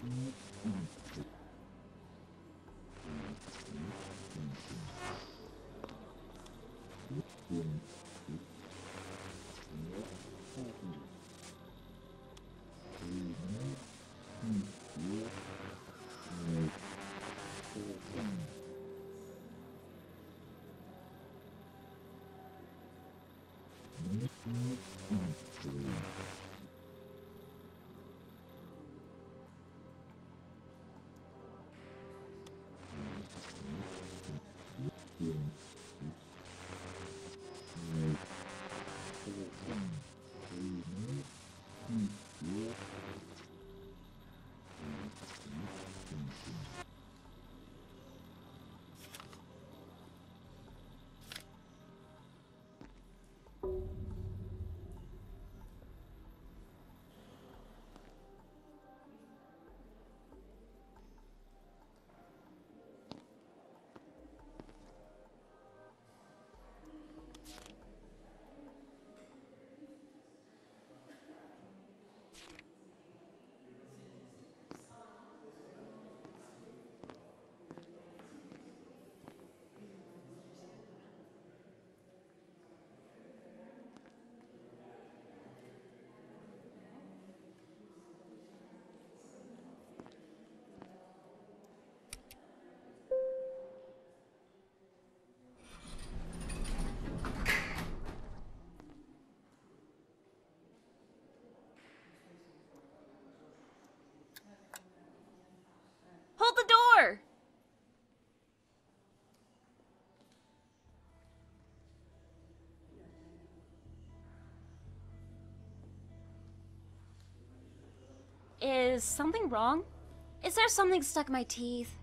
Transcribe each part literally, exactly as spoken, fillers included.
Hold the door! Is something wrong? Is there something stuck in my teeth?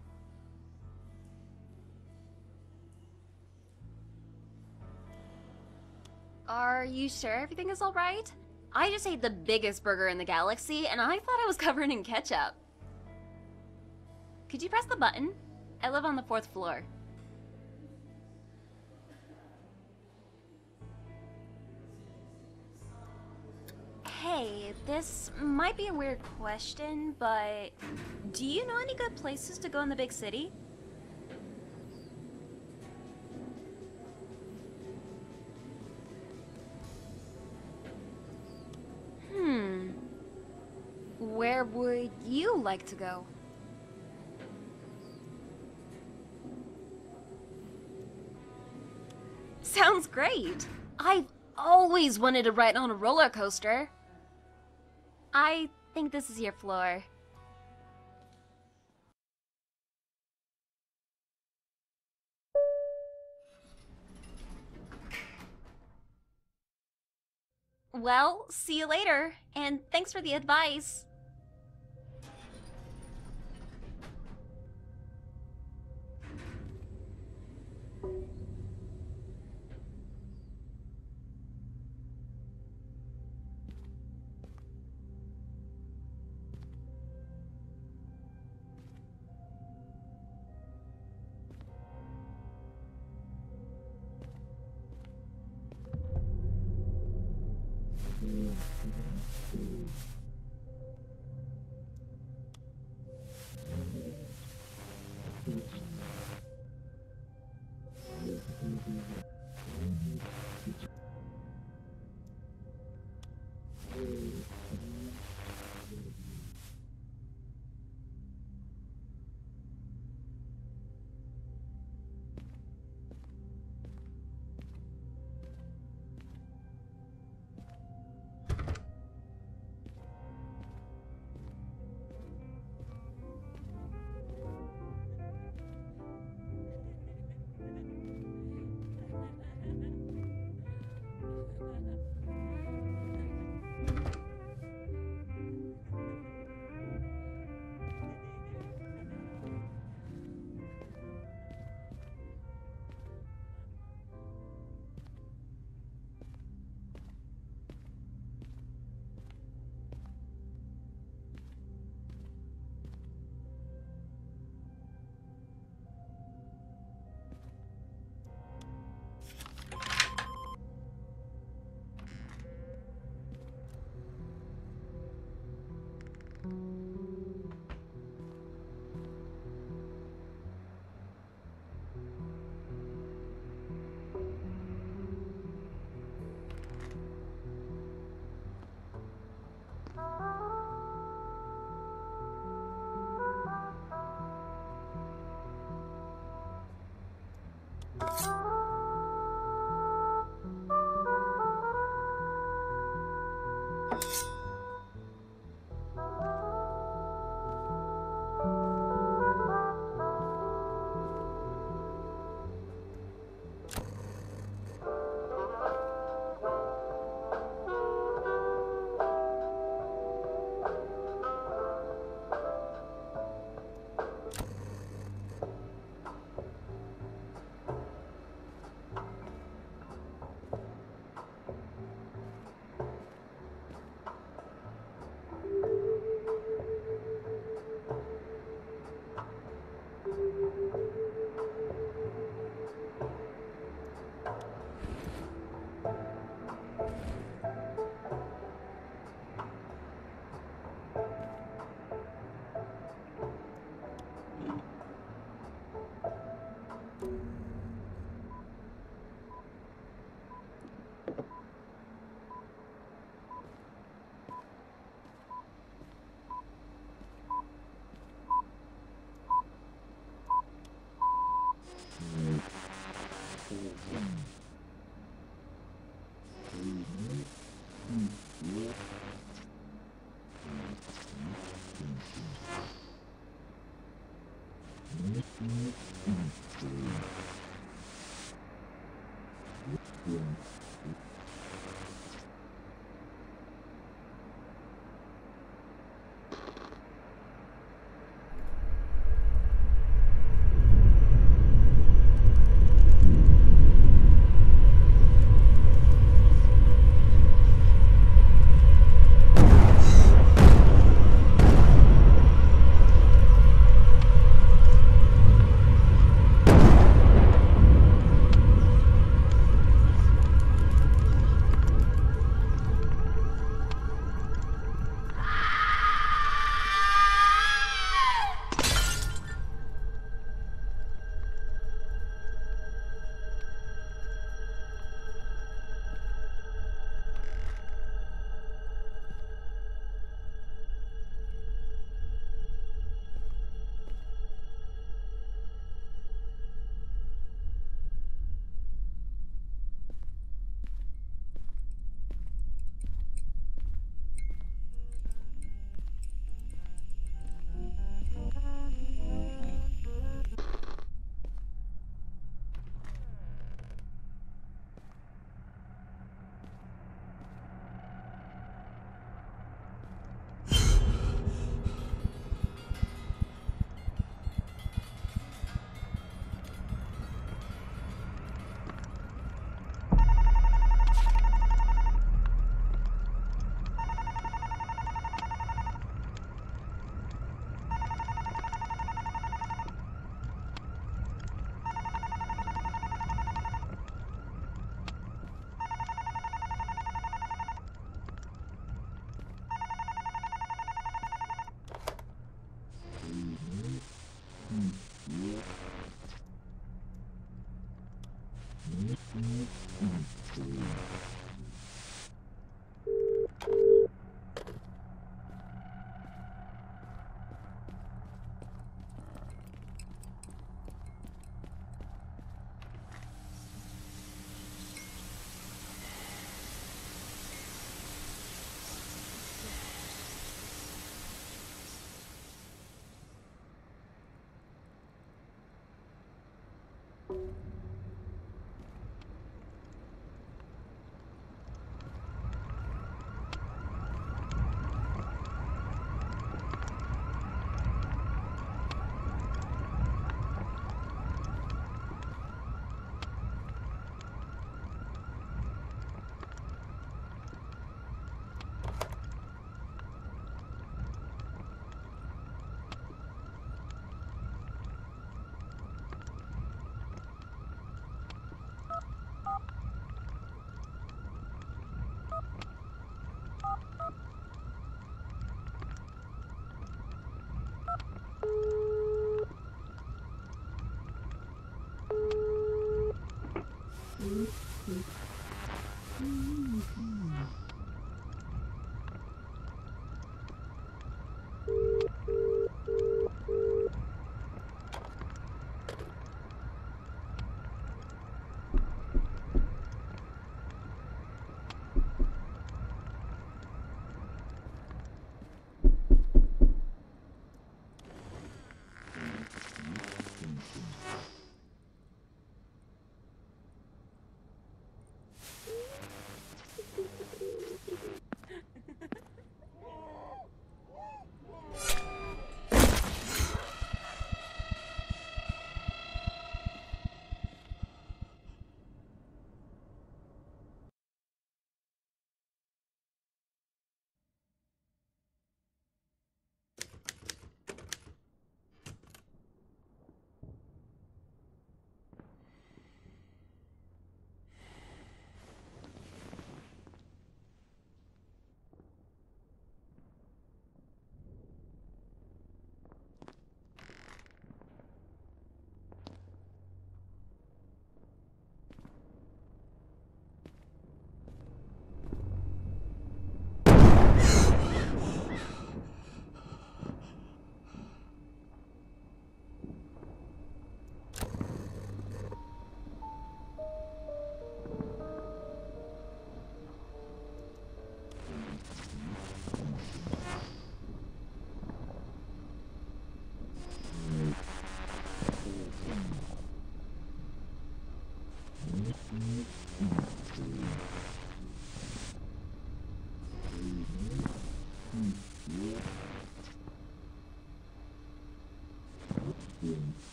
Are you sure everything is alright? I just ate the biggest burger in the galaxy, and I thought I was covered in ketchup. Could you press the button? I live on the fourth floor. Hey, this might be a weird question, but do you know any good places to go in the big city? Hmm. Where would you like to go? Sounds great! I've always wanted to ride on a roller coaster. I think this is your floor. Well, see you later, and thanks for the advice.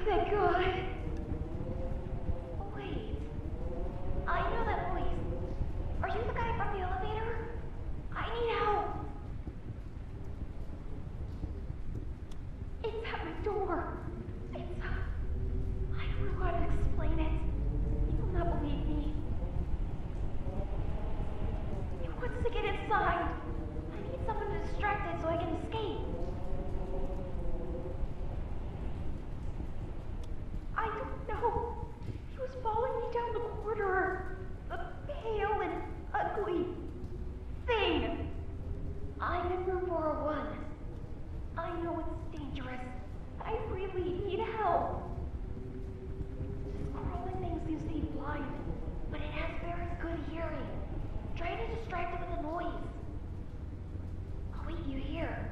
Thank God. Wait. I know that voice. Are you the guy from the elevator? I need help. It's at my door. It's... Uh, I don't know how to explain it. You will not believe me. It wants to get inside. I need someone to distract it so I can escape. I don't know. He was following me down the corridor. A pale and ugly thing. I'm in room four oh one. I know it's dangerous. I really need help. This crawling thing seems to be blind, but it has very good hearing. Try to distract it with a noise. I'll wait you here.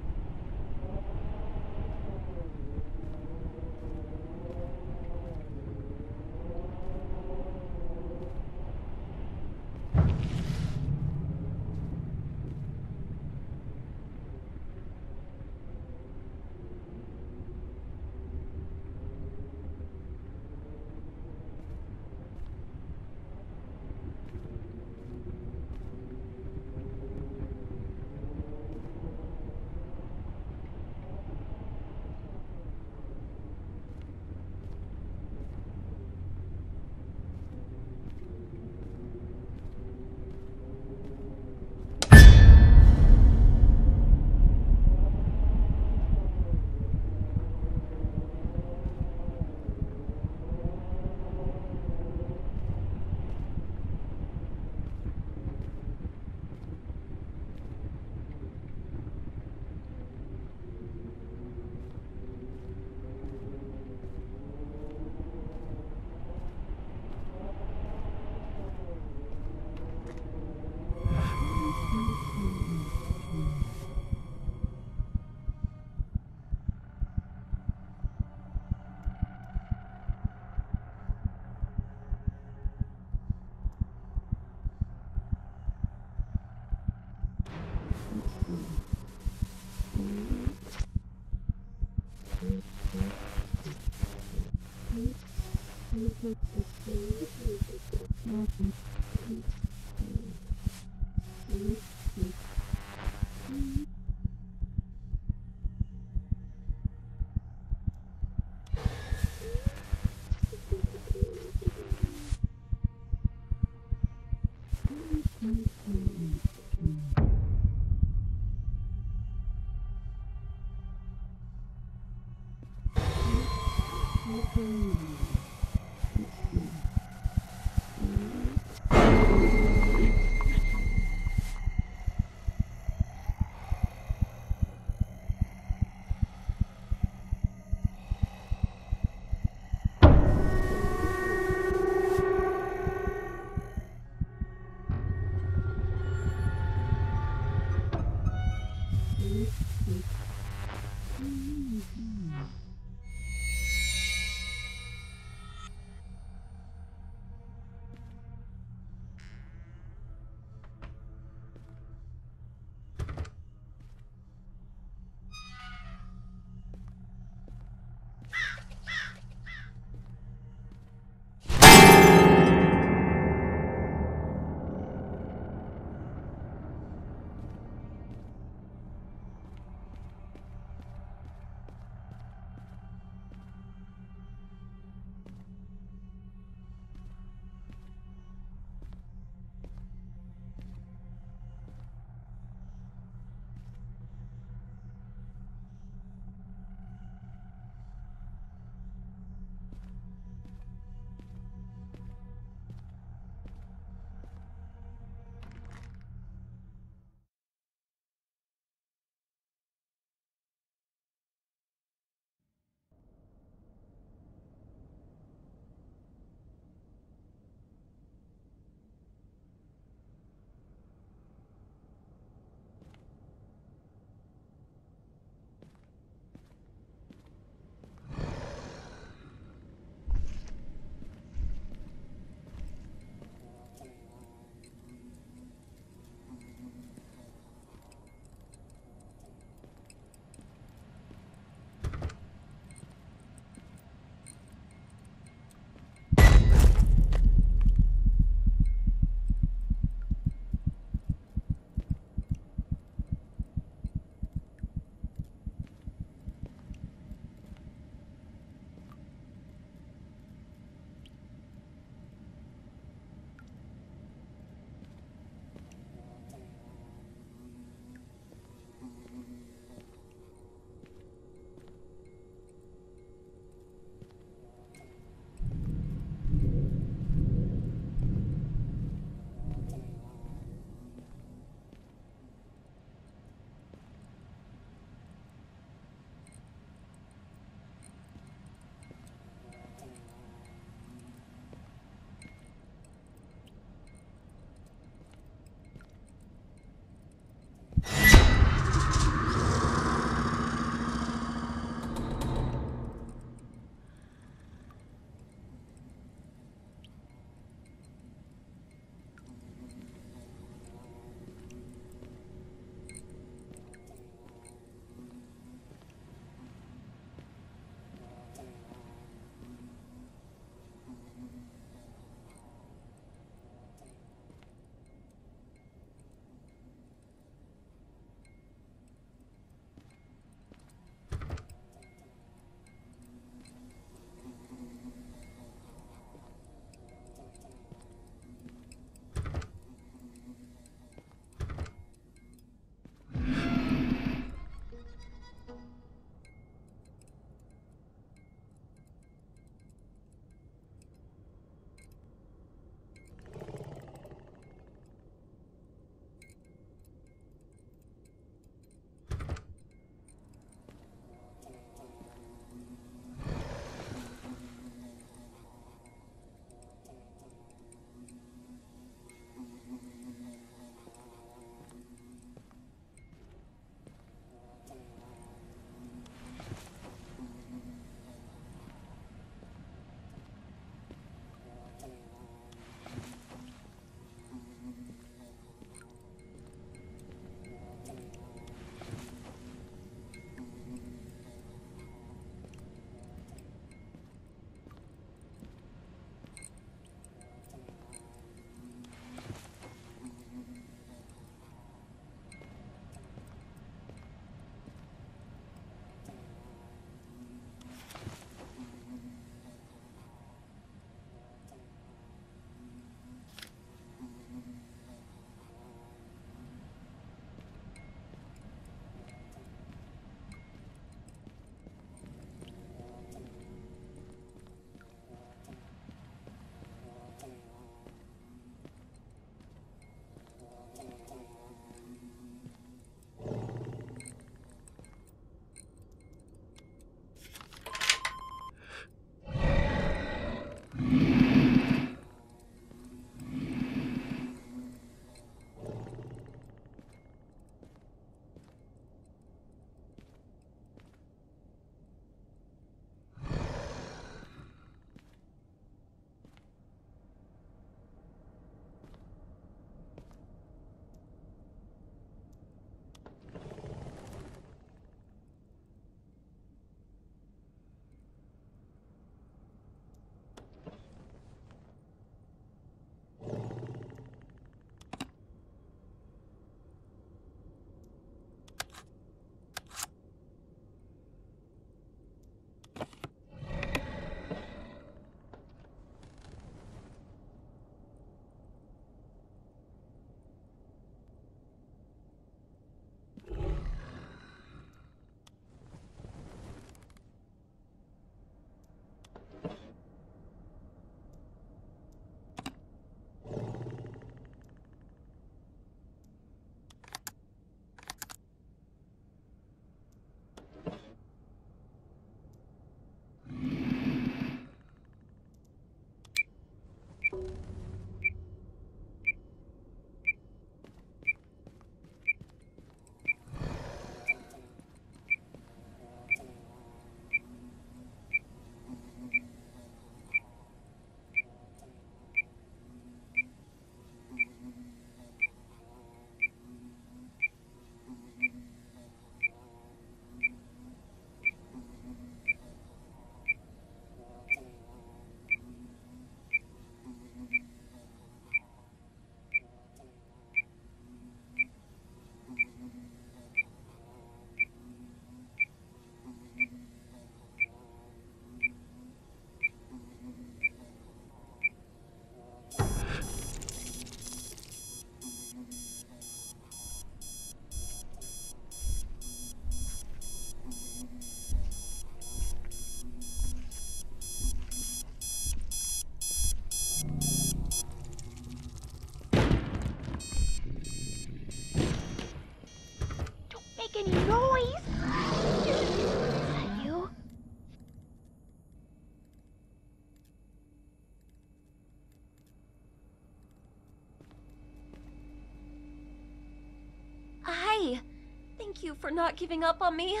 okay. Thank you for not giving up on me.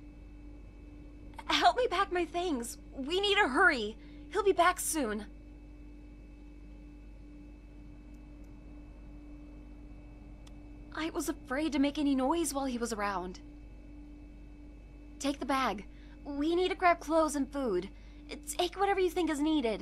Help me pack my things. We need to hurry. He'll be back soon. I was afraid to make any noise while he was around. Take the bag. We need to grab clothes and food. Take whatever you think is needed.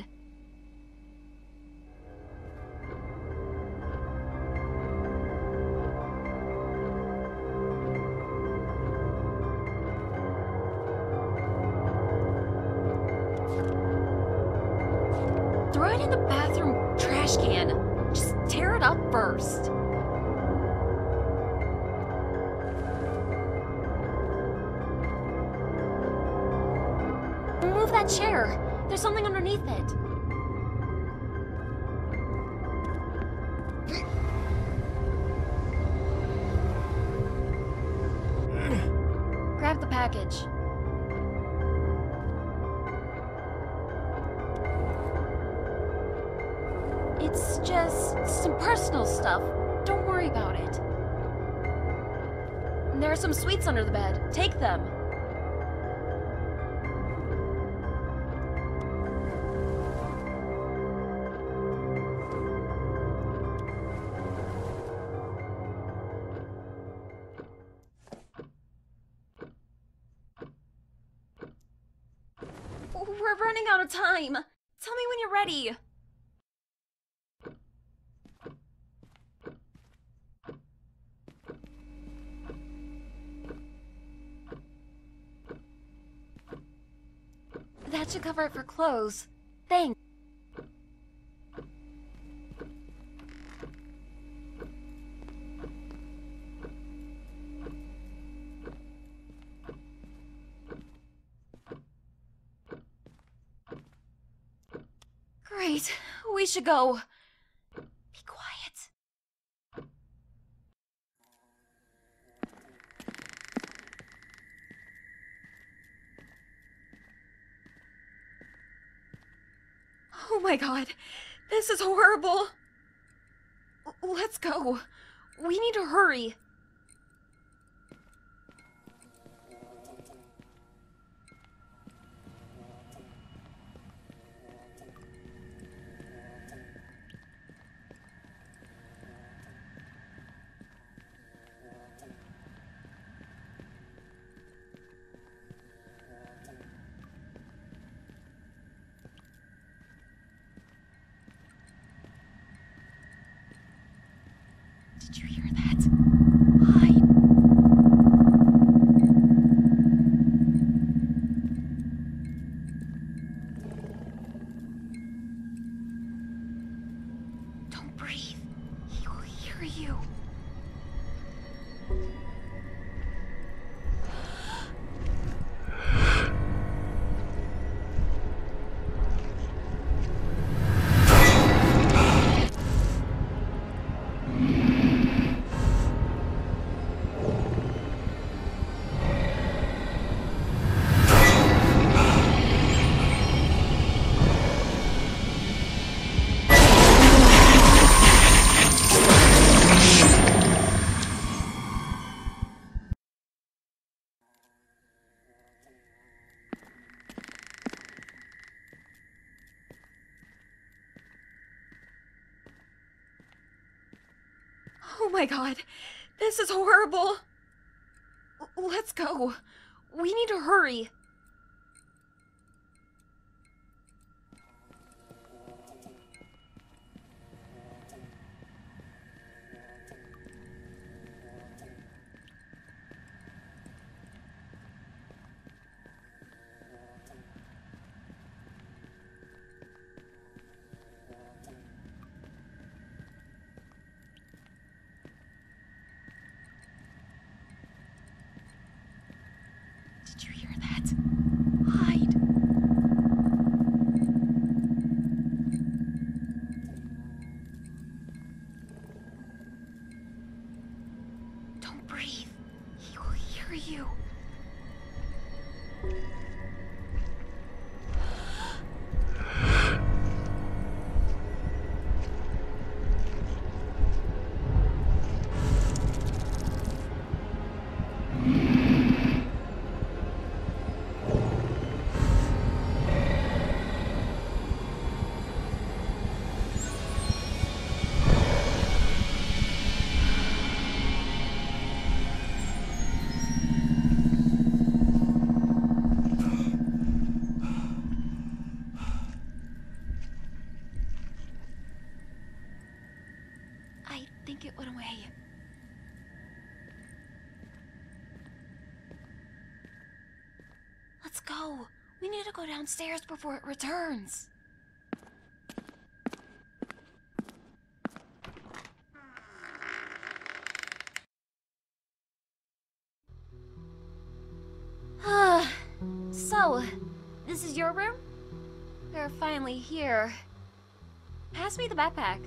Throw it in the bathroom trash can. Just tear it up first. Move that chair. There's something underneath it. Grab the package. It's just some personal stuff. Don't worry about it. There are some sweets under the bed. Take them. We're running out of time. Tell me when you're ready. That should cover it for clothes. Thanks. Great. We should go. Be quiet. Oh my god. This is horrible. L- let's go. We need to hurry. Did you hear that? Hide. Don't breathe. He will hear you. Oh my god. This is horrible. L- let's go. We need to hurry. Did you hear that? Hide. Don't breathe. He will hear you. run away. Let's go. We need to go downstairs before it returns. So, this is your room? We're finally here. Pass me the backpack.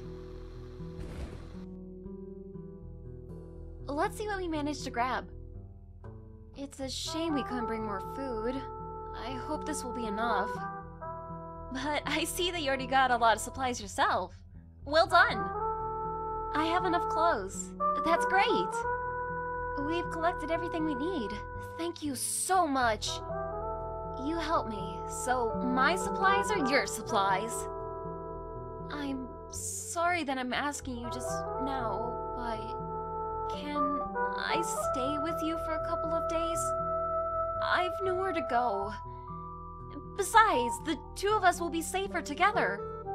Let's see what we managed to grab. It's a shame we couldn't bring more food. I hope this will be enough. But I see that you already got a lot of supplies yourself. Well done! I have enough clothes. That's great! We've collected everything we need. Thank you so much. You helped me, so my supplies are your supplies. I'm sorry that I'm asking you just now, but can I stay with you for a couple of days? I've nowhere to go. Besides, the two of us will be safer together.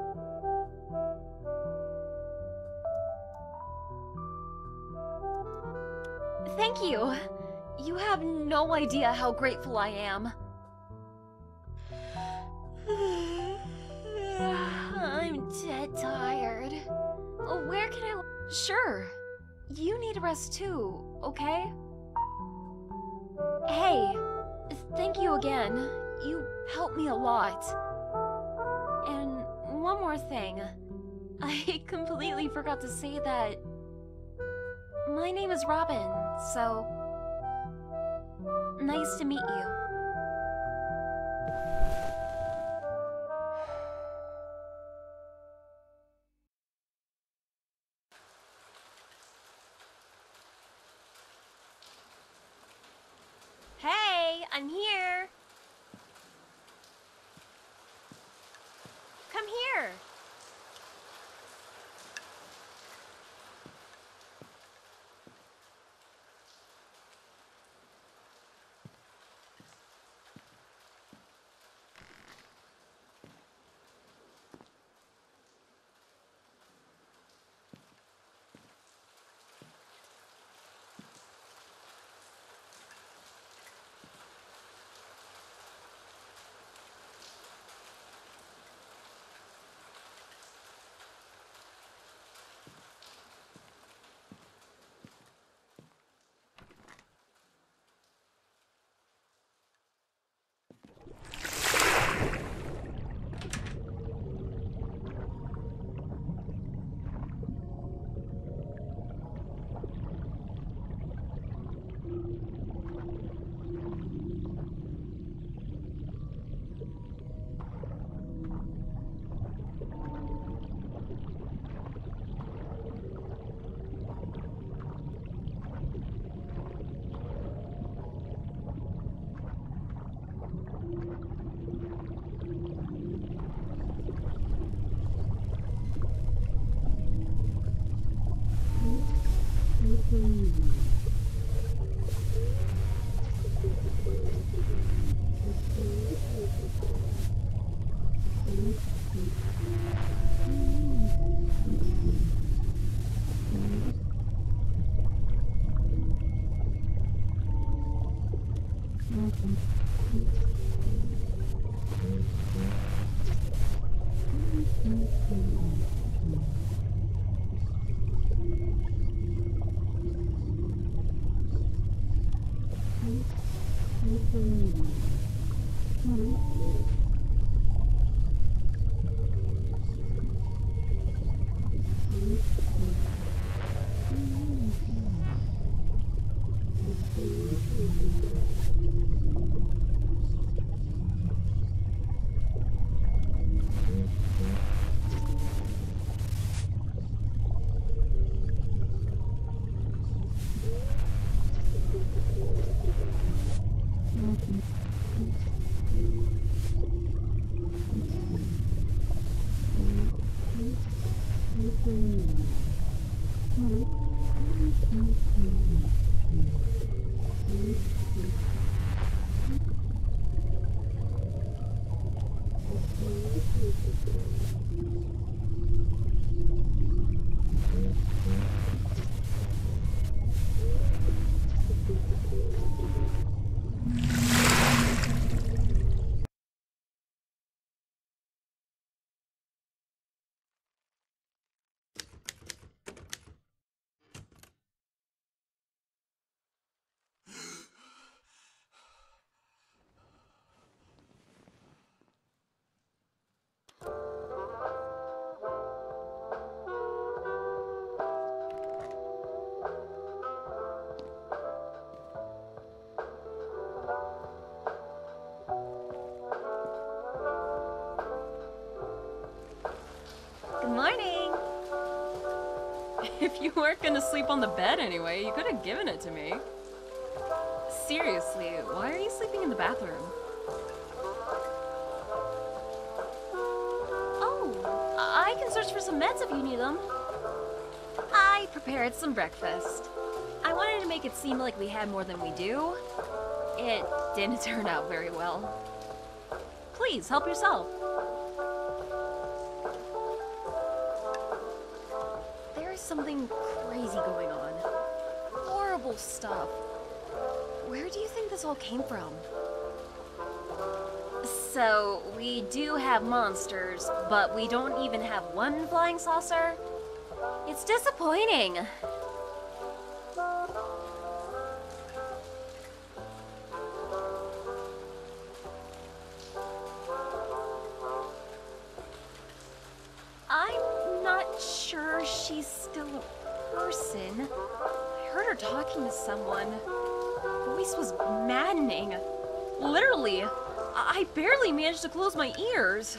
Thank you. You have no idea how grateful I am. I'm dead tired. Where can I... Sure. You need a rest too, okay? Hey, thank you again. You helped me a lot. And one more thing. I completely forgot to say that... My name is Robin, so... Nice to meet you. Hey, I'm here. Come here. If you weren't gonna sleep on the bed anyway, you could have given it to me. Seriously, why are you sleeping in the bathroom? Oh, I can search for some meds if you need them. I prepared some breakfast. I wanted to make it seem like we had more than we do. It didn't turn out very well. Please, help yourself. There is something crazy going on. Horrible stuff. Where do you think this all came from? So, we do have monsters, but we don't even have one flying saucer? It's disappointing. I'm not sure she's still a person. I heard her talking to someone. Her voice was maddening. Literally, I, I barely managed to close my ears.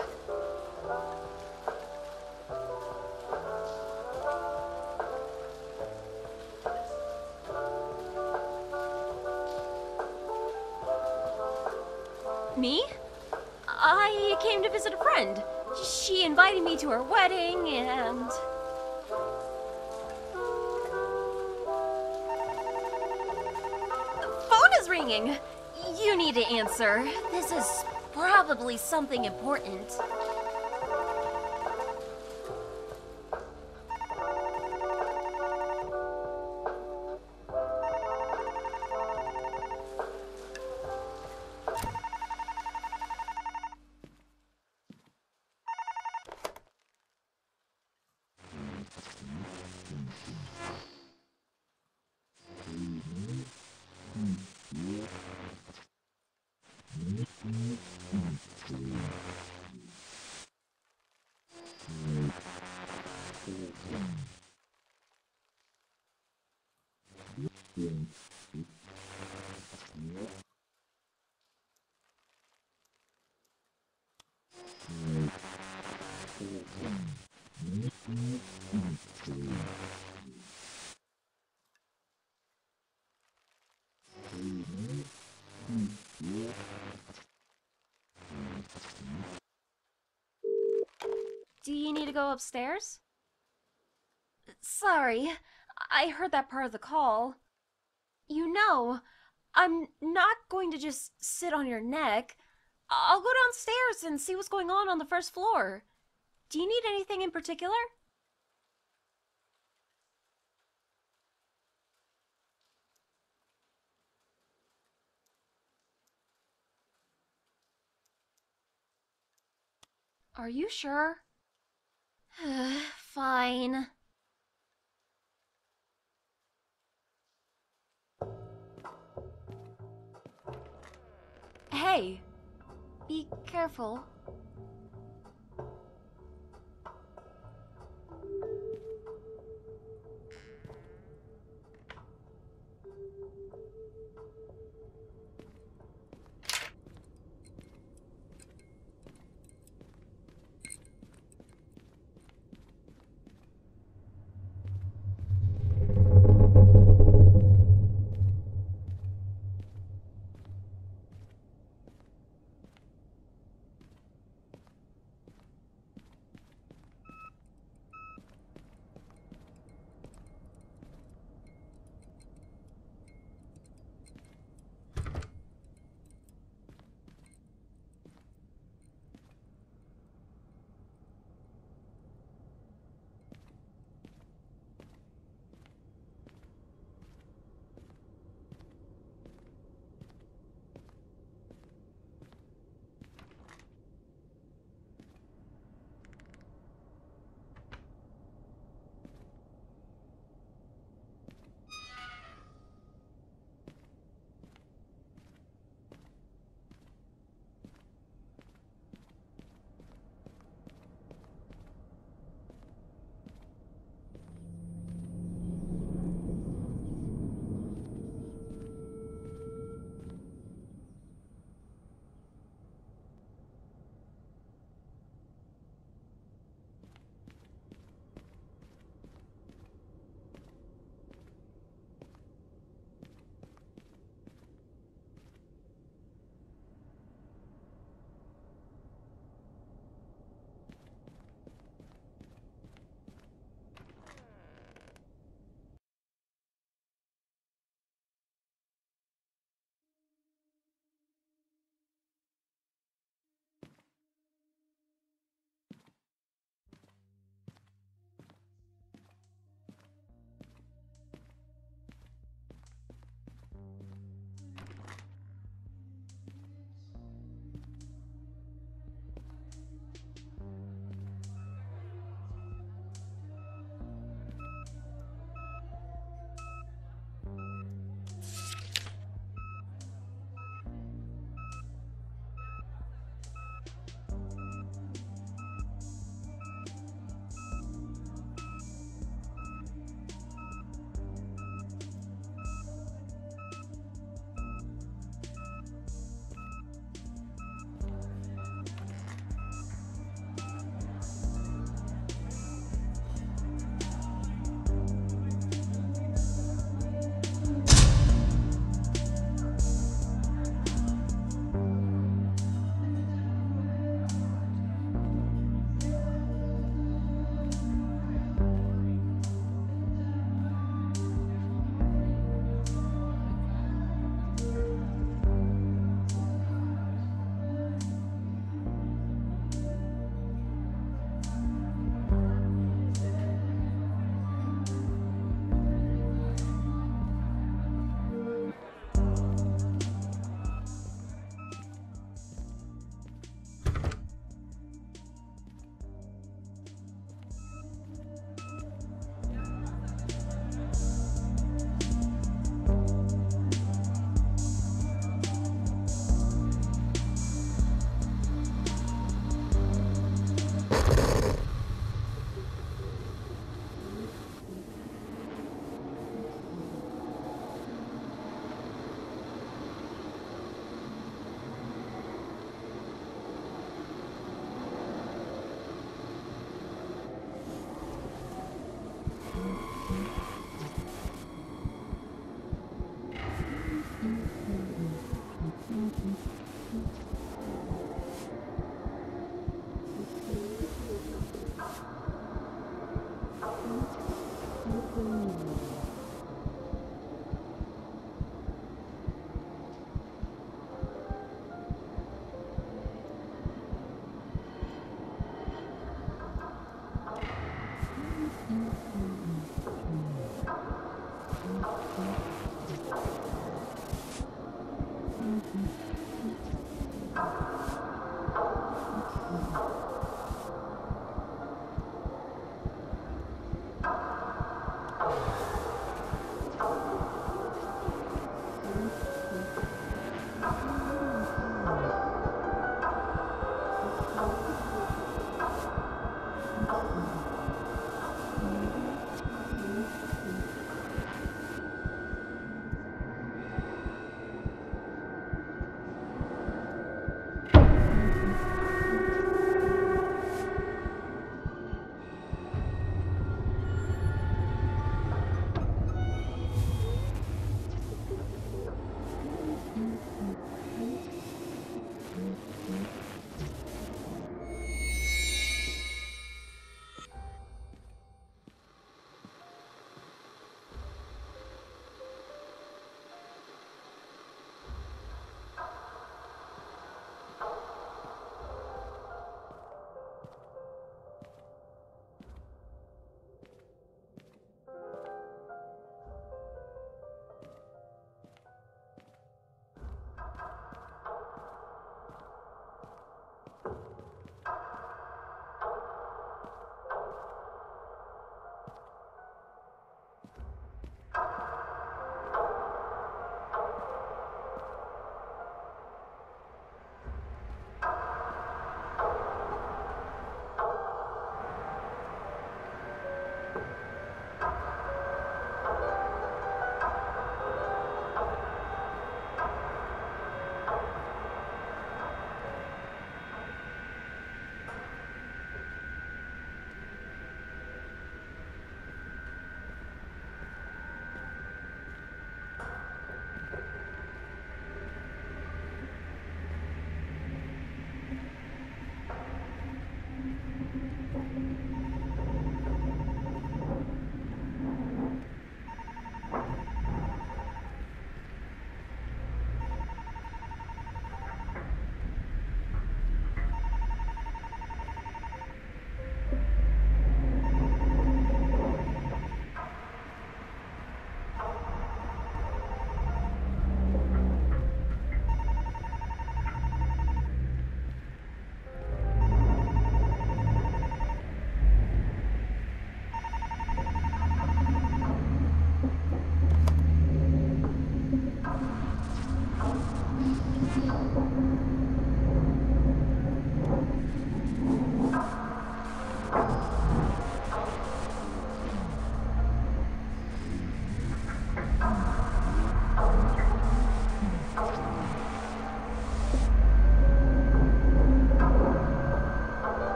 Me? I came to visit a friend. She invited me to her wedding, and... The phone is ringing! You need to answer. This is probably something important. Do you need to go upstairs? Sorry, I heard that part of the call. You know, I'm not going to just sit on your neck. I'll go downstairs and see what's going on on the first floor. Do you need anything in particular? Are you sure? Fine. Hey, be careful.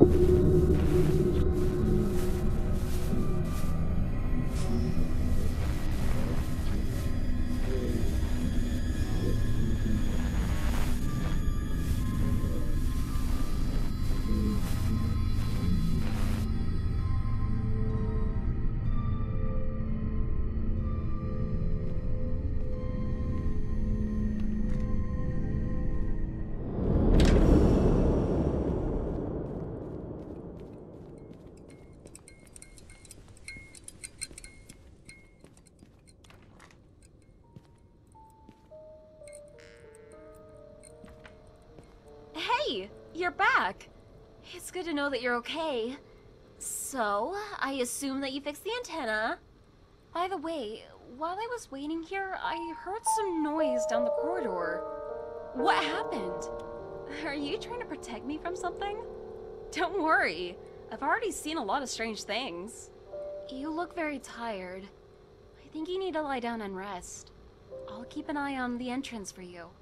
Hey, you're back. It's good to know that you're okay. So, I assume that you fixed the antenna. By the way, while I was waiting here, I heard some noise down the corridor. What happened? Are you trying to protect me from something? Don't worry, I've already seen a lot of strange things. You look very tired. I think you need to lie down and rest. I'll keep an eye on the entrance for you.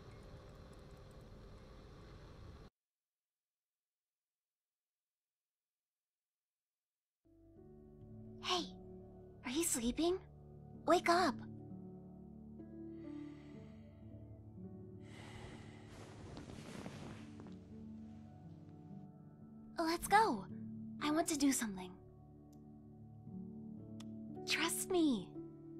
Hey, are you sleeping? Wake up! Let's go. I want to do something. Trust me.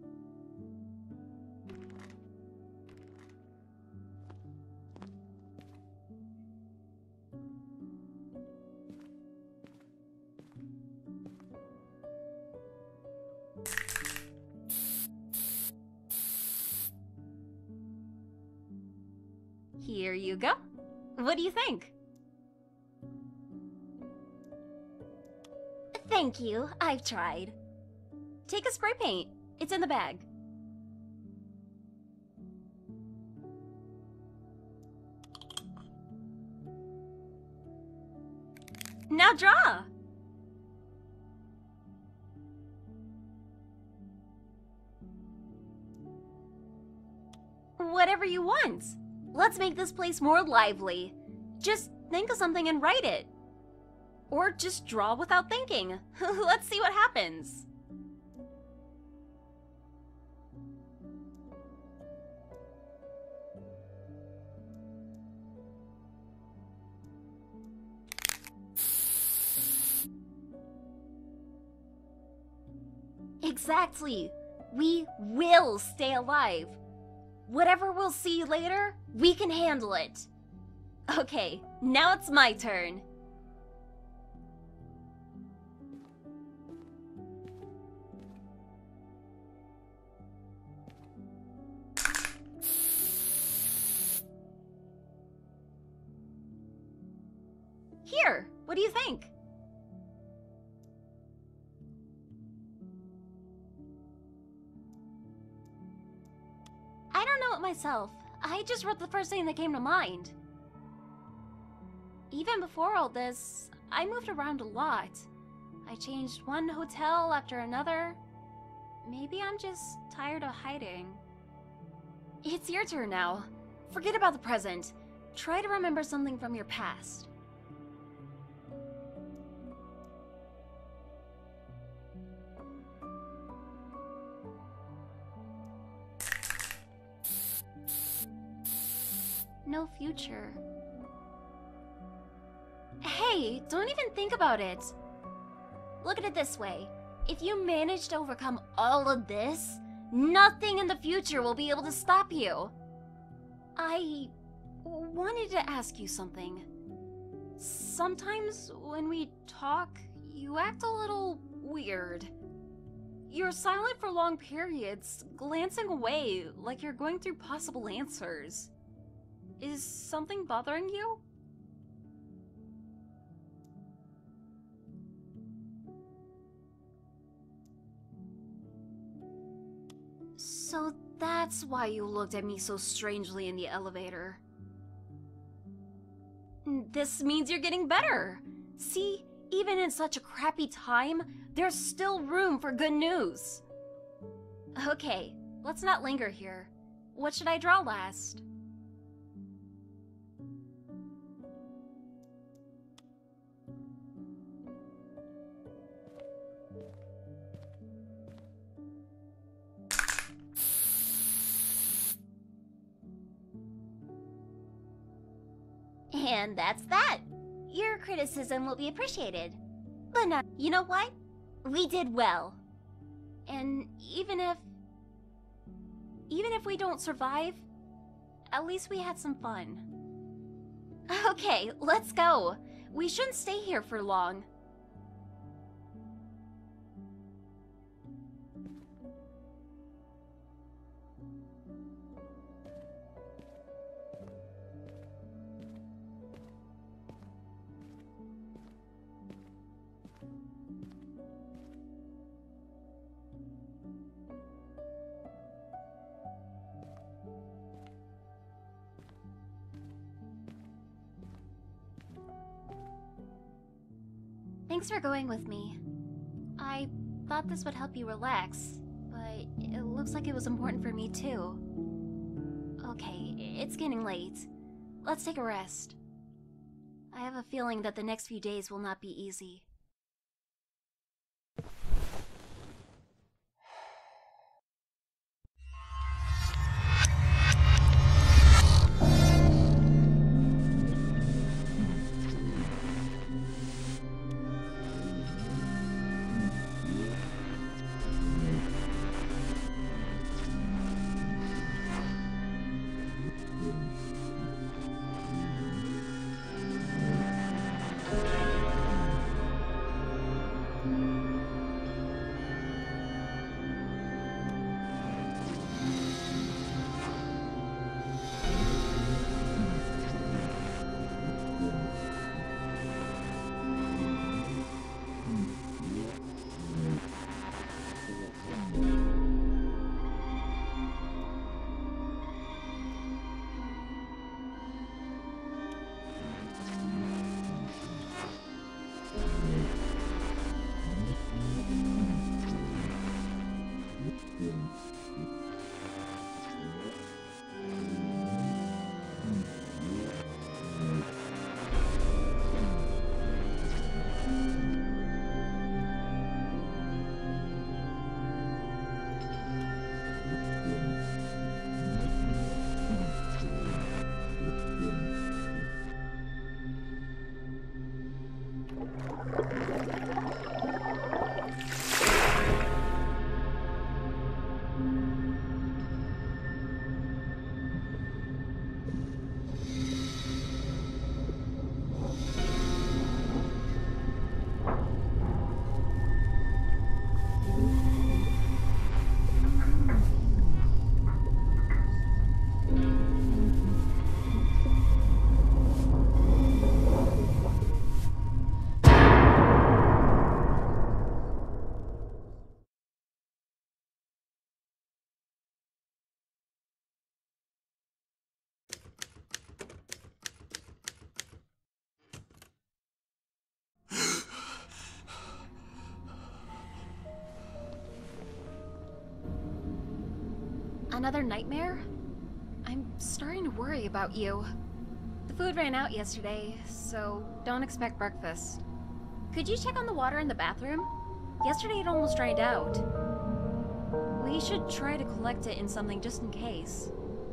Here you go. What do you think? Thank you, I've tried. Take a spray paint. It's in the bag. Now draw! Whatever you want. Let's make this place more lively. Just think of something and write it. Or just draw without thinking. Let's see what happens. Exactly. We will stay alive. Whatever we'll see later, we can handle it. Okay, now it's my turn. Here, what do you think? I don't know it myself. I just wrote the first thing that came to mind. Even before all this, I moved around a lot. I changed one hotel after another. Maybe I'm just tired of hiding. It's your turn now. Forget about the present. Try to remember something from your past. No future. Hey, don't even think about it. Look at it this way. If you manage to overcome all of this, nothing in the future will be able to stop you. I wanted to ask you something. Sometimes when we talk, you act a little weird. You're silent for long periods, glancing away like you're going through possible answers. Is something bothering you? So that's why you looked at me so strangely in the elevator. This means you're getting better. See, even in such a crappy time, there's still room for good news. Okay, let's not linger here. What should I draw last? And that's that. Your criticism will be appreciated. But not, you know what? We did well. And even if... Even if we don't survive, at least we had some fun. Okay, let's go. We shouldn't stay here for long. Thanks for going with me. I thought this would help you relax, but it looks like it was important for me too. Okay, it's getting late. Let's take a rest. I have a feeling that the next few days will not be easy. Another nightmare? I'm starting to worry about you. The food ran out yesterday, so don't expect breakfast. Could you check on the water in the bathroom? Yesterday it almost dried out. We should try to collect it in something just in case.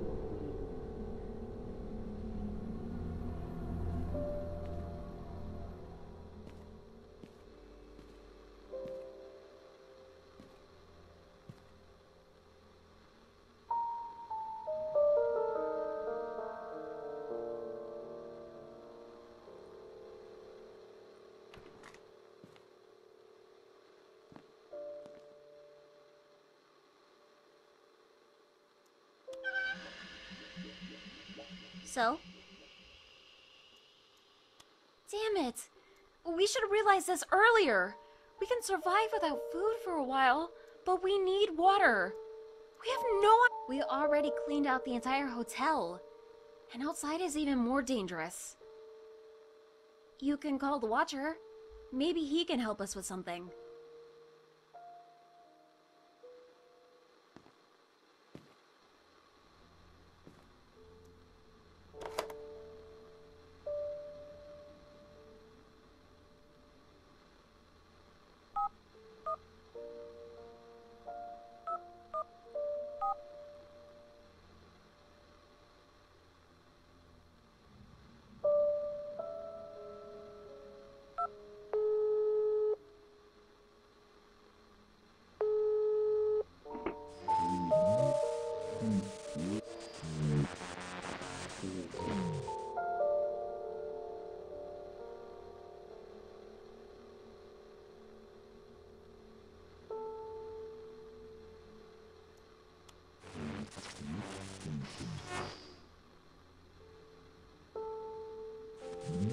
So? Damn it! We should have realized this earlier! We can survive without food for a while, but we need water! We have no i- We already cleaned out the entire hotel, and outside is even more dangerous. You can call the Watcher. Maybe he can help us with something.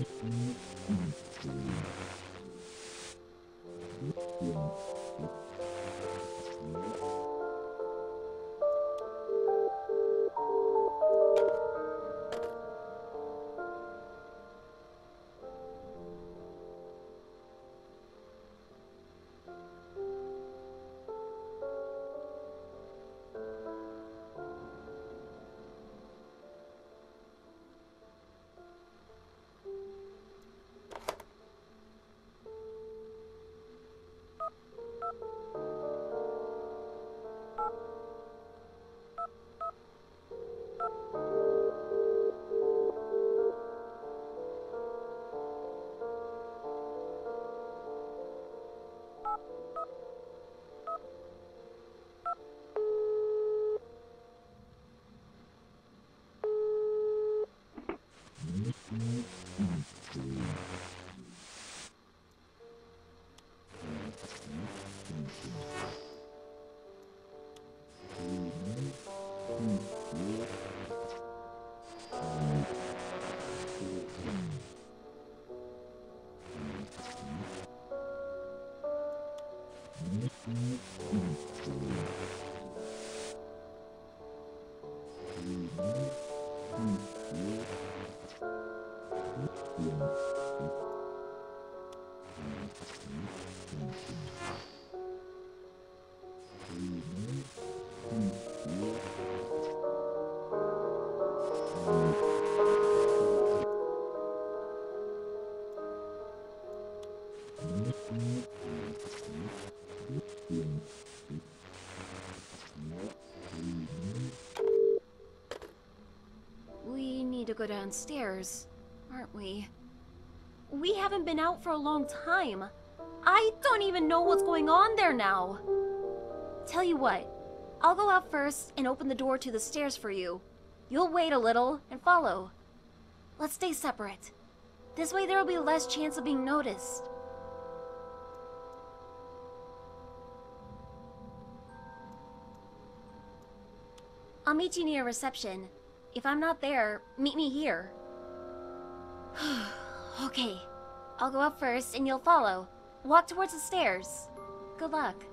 We need to go downstairs, aren't we? We haven't been out for a long time. I don't even know what's going on there now. Tell you what, I'll go out first and open the door to the stairs for you. You'll wait a little and follow. Let's stay separate. This way there'll be less chance of being noticed. I'll meet you near reception. If I'm not there, meet me here. Okay, I'll go up first and you'll follow. Walk towards the stairs. Good luck.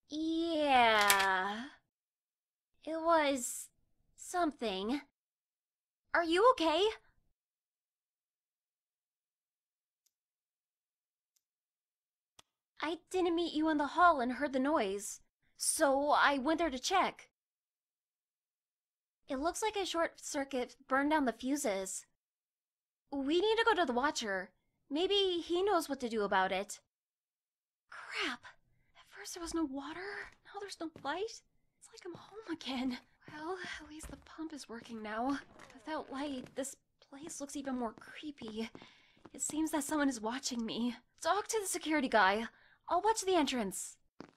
Yeah. It was... something. Are you okay? I didn't meet you in the hall and heard the noise, so I went there to check. It looks like a short circuit burned down the fuses. We need to go to the Watcher. Maybe he knows what to do about it. Crap! At first there was no water, now there's no light. It's like I'm home again. Well, at least the pump is working now. Without light, this place looks even more creepy. It seems that someone is watching me. Talk to the security guy. I'll watch the entrance.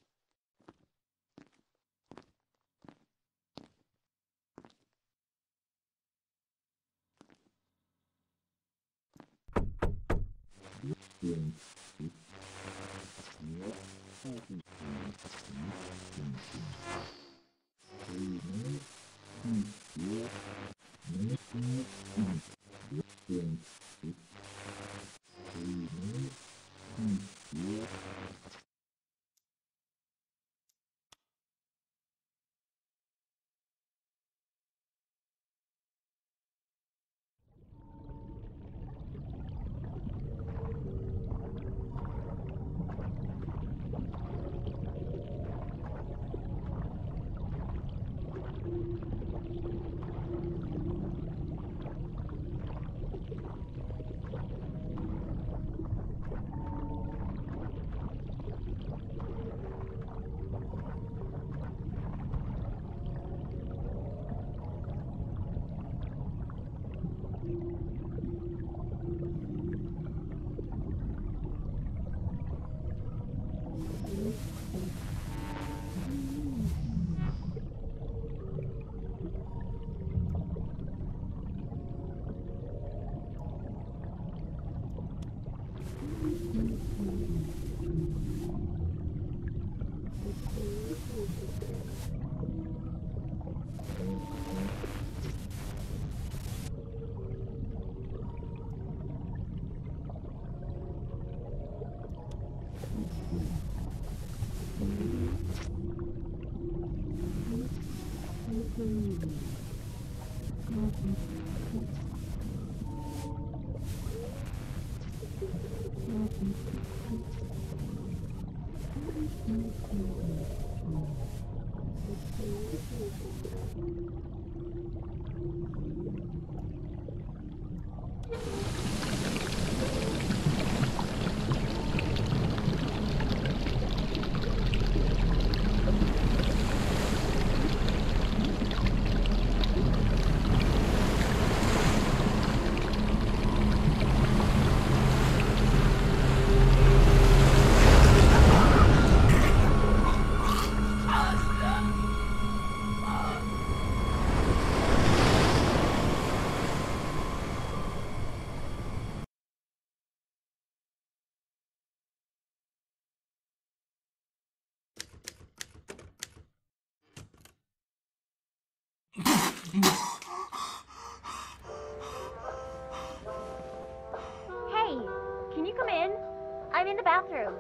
Hey, can you come in? I'm in the bathroom.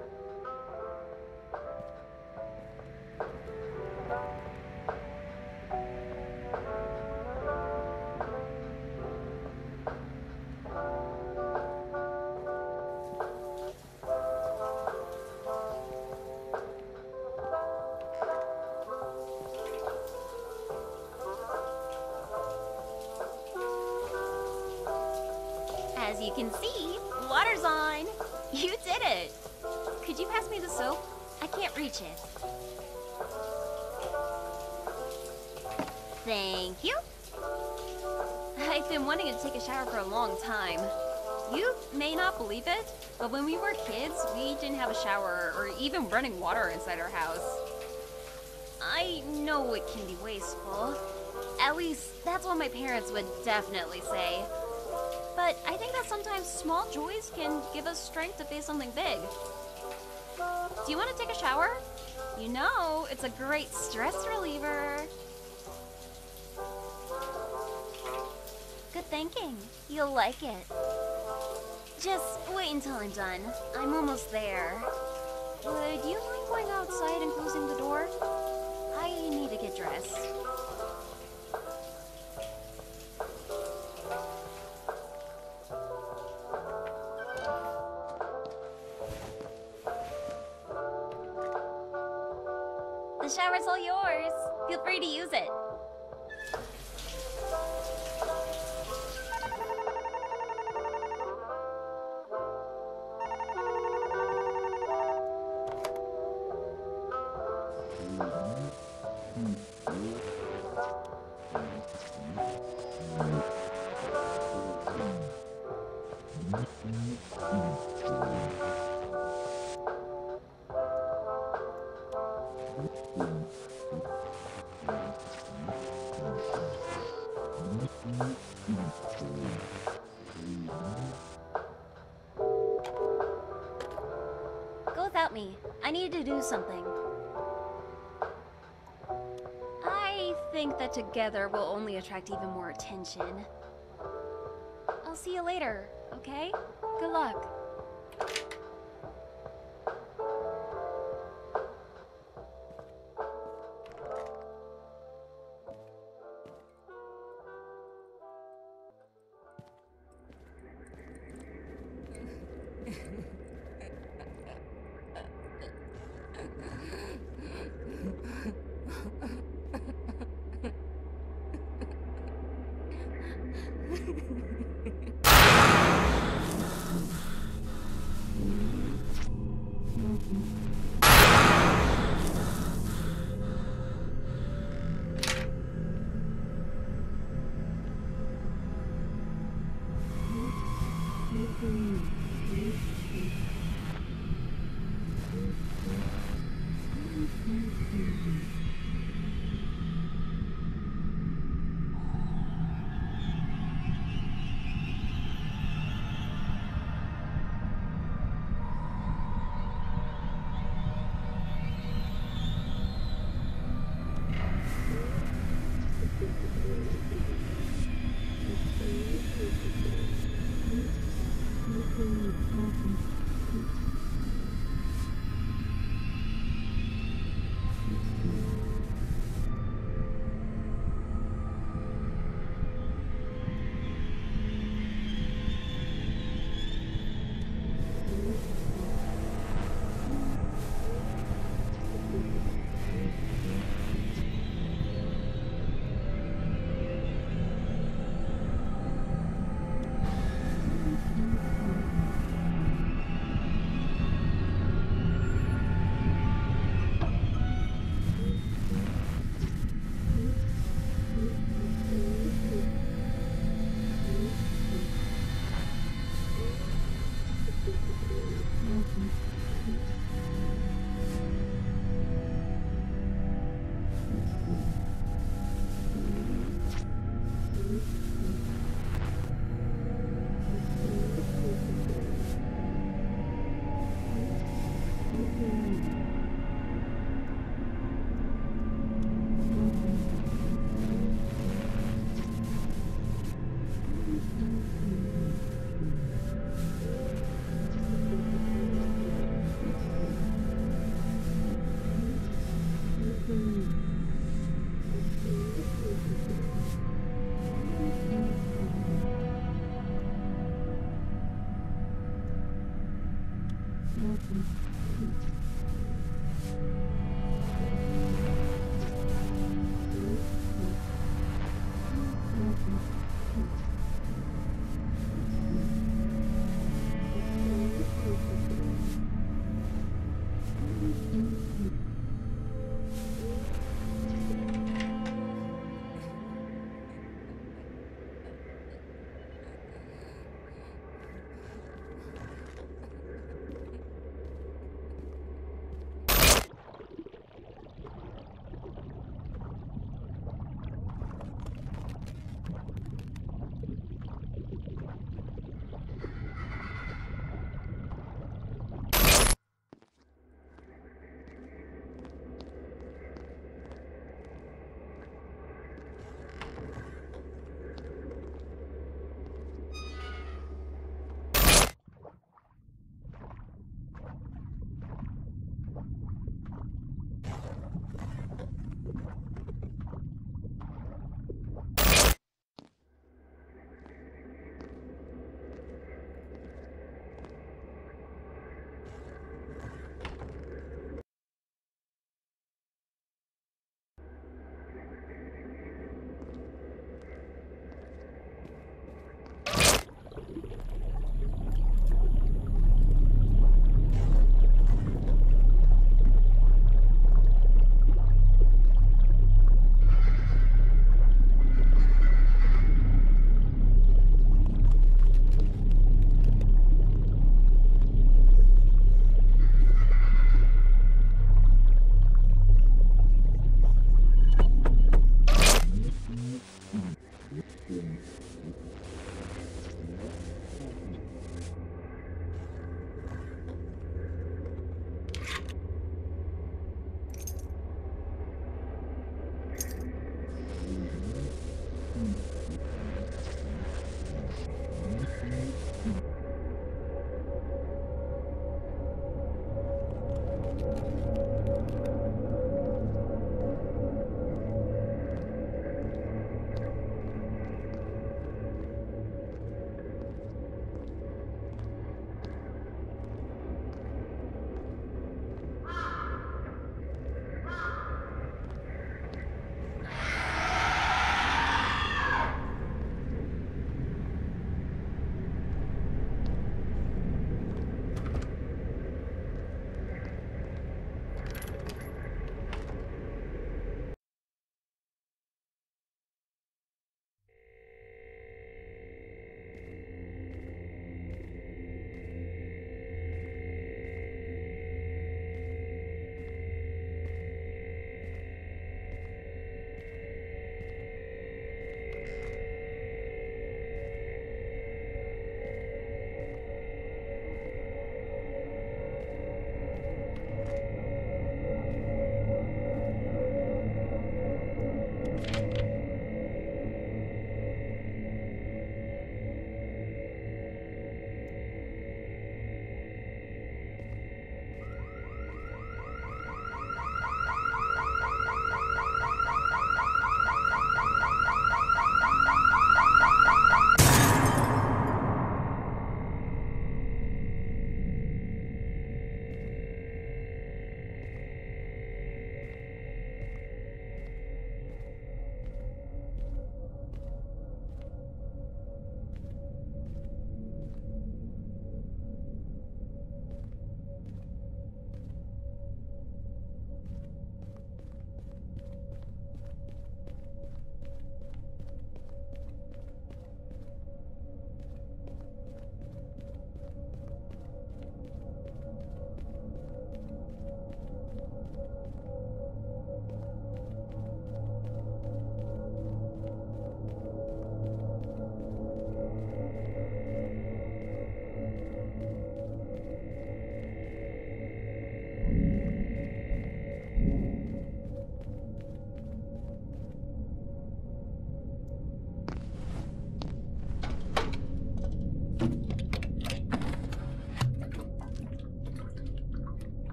As you can see, water's on. You did it. Could you pass me the soap? I can't reach it. Thank you. I've been wanting to take a shower for a long time. You may not believe it, but when we were kids, we didn't have a shower or even running water inside our house. I know it can be wasteful. At least, that's what my parents would definitely say. But I think that sometimes small joys can give us strength to face something big. Do you want to take a shower? You know, it's a great stress reliever. Good thinking. You'll like it. Just wait until I'm done. I'm almost there. Would you mind going outside and closing the door? I need to get dressed. The shower's all yours. Feel free to use it. Go without me. I need to do something. I think that together we'll only attract even more attention. I'll see you later, okay? Good luck.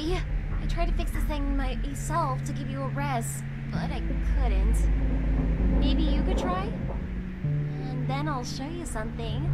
sorry. I tried to fix this thing myself to give you a rest, but I couldn't. Maybe you could try? And then I'll show you something.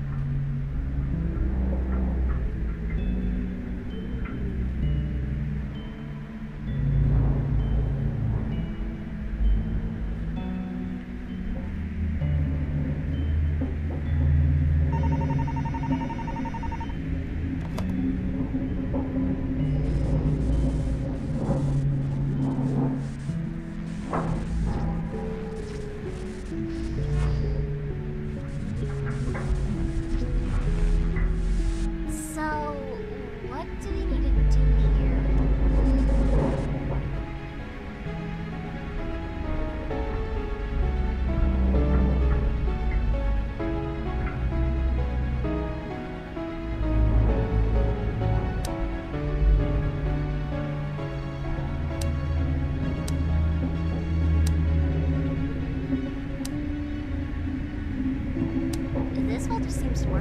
Seems to work.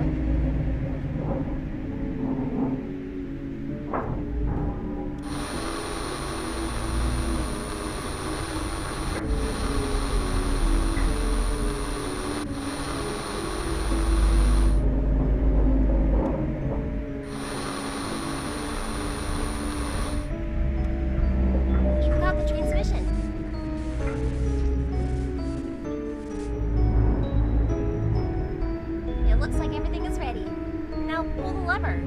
You forgot the transmission. Looks like everything is ready. Now pull the lever.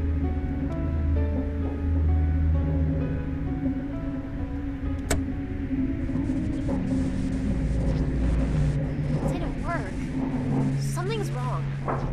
It didn't work. Something's wrong.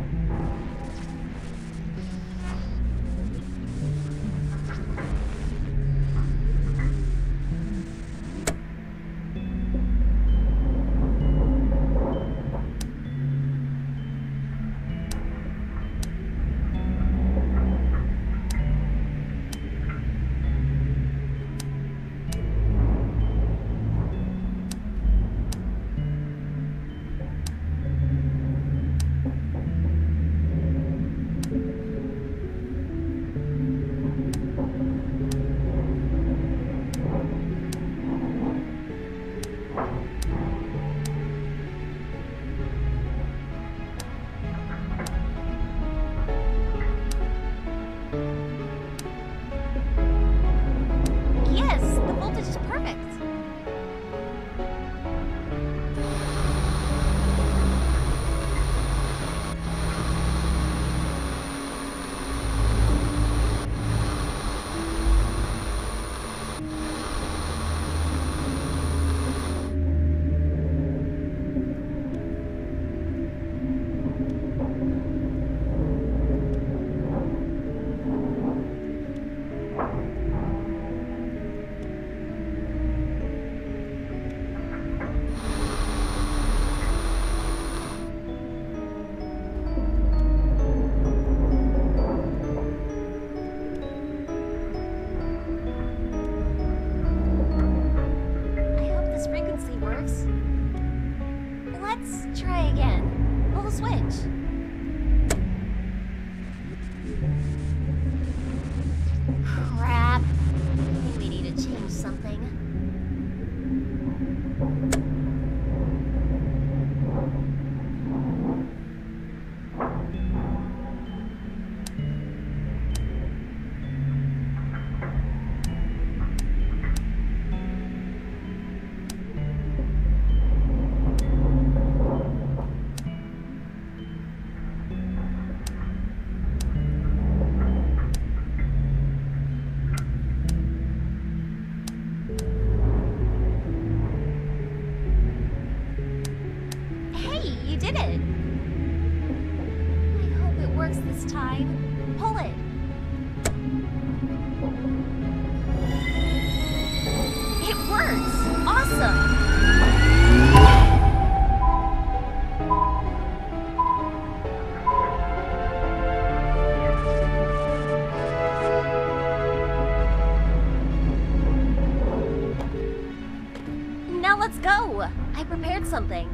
this time. Pull it. It works! Awesome! Now let's go! I prepared something.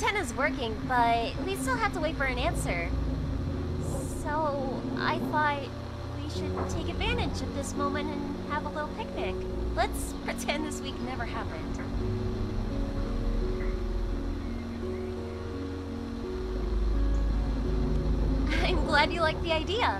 antenna's working, but we still have to wait for an answer. So I thought we should take advantage of this moment and have a little picnic. Let's pretend this week never happened. I'm glad you like the idea.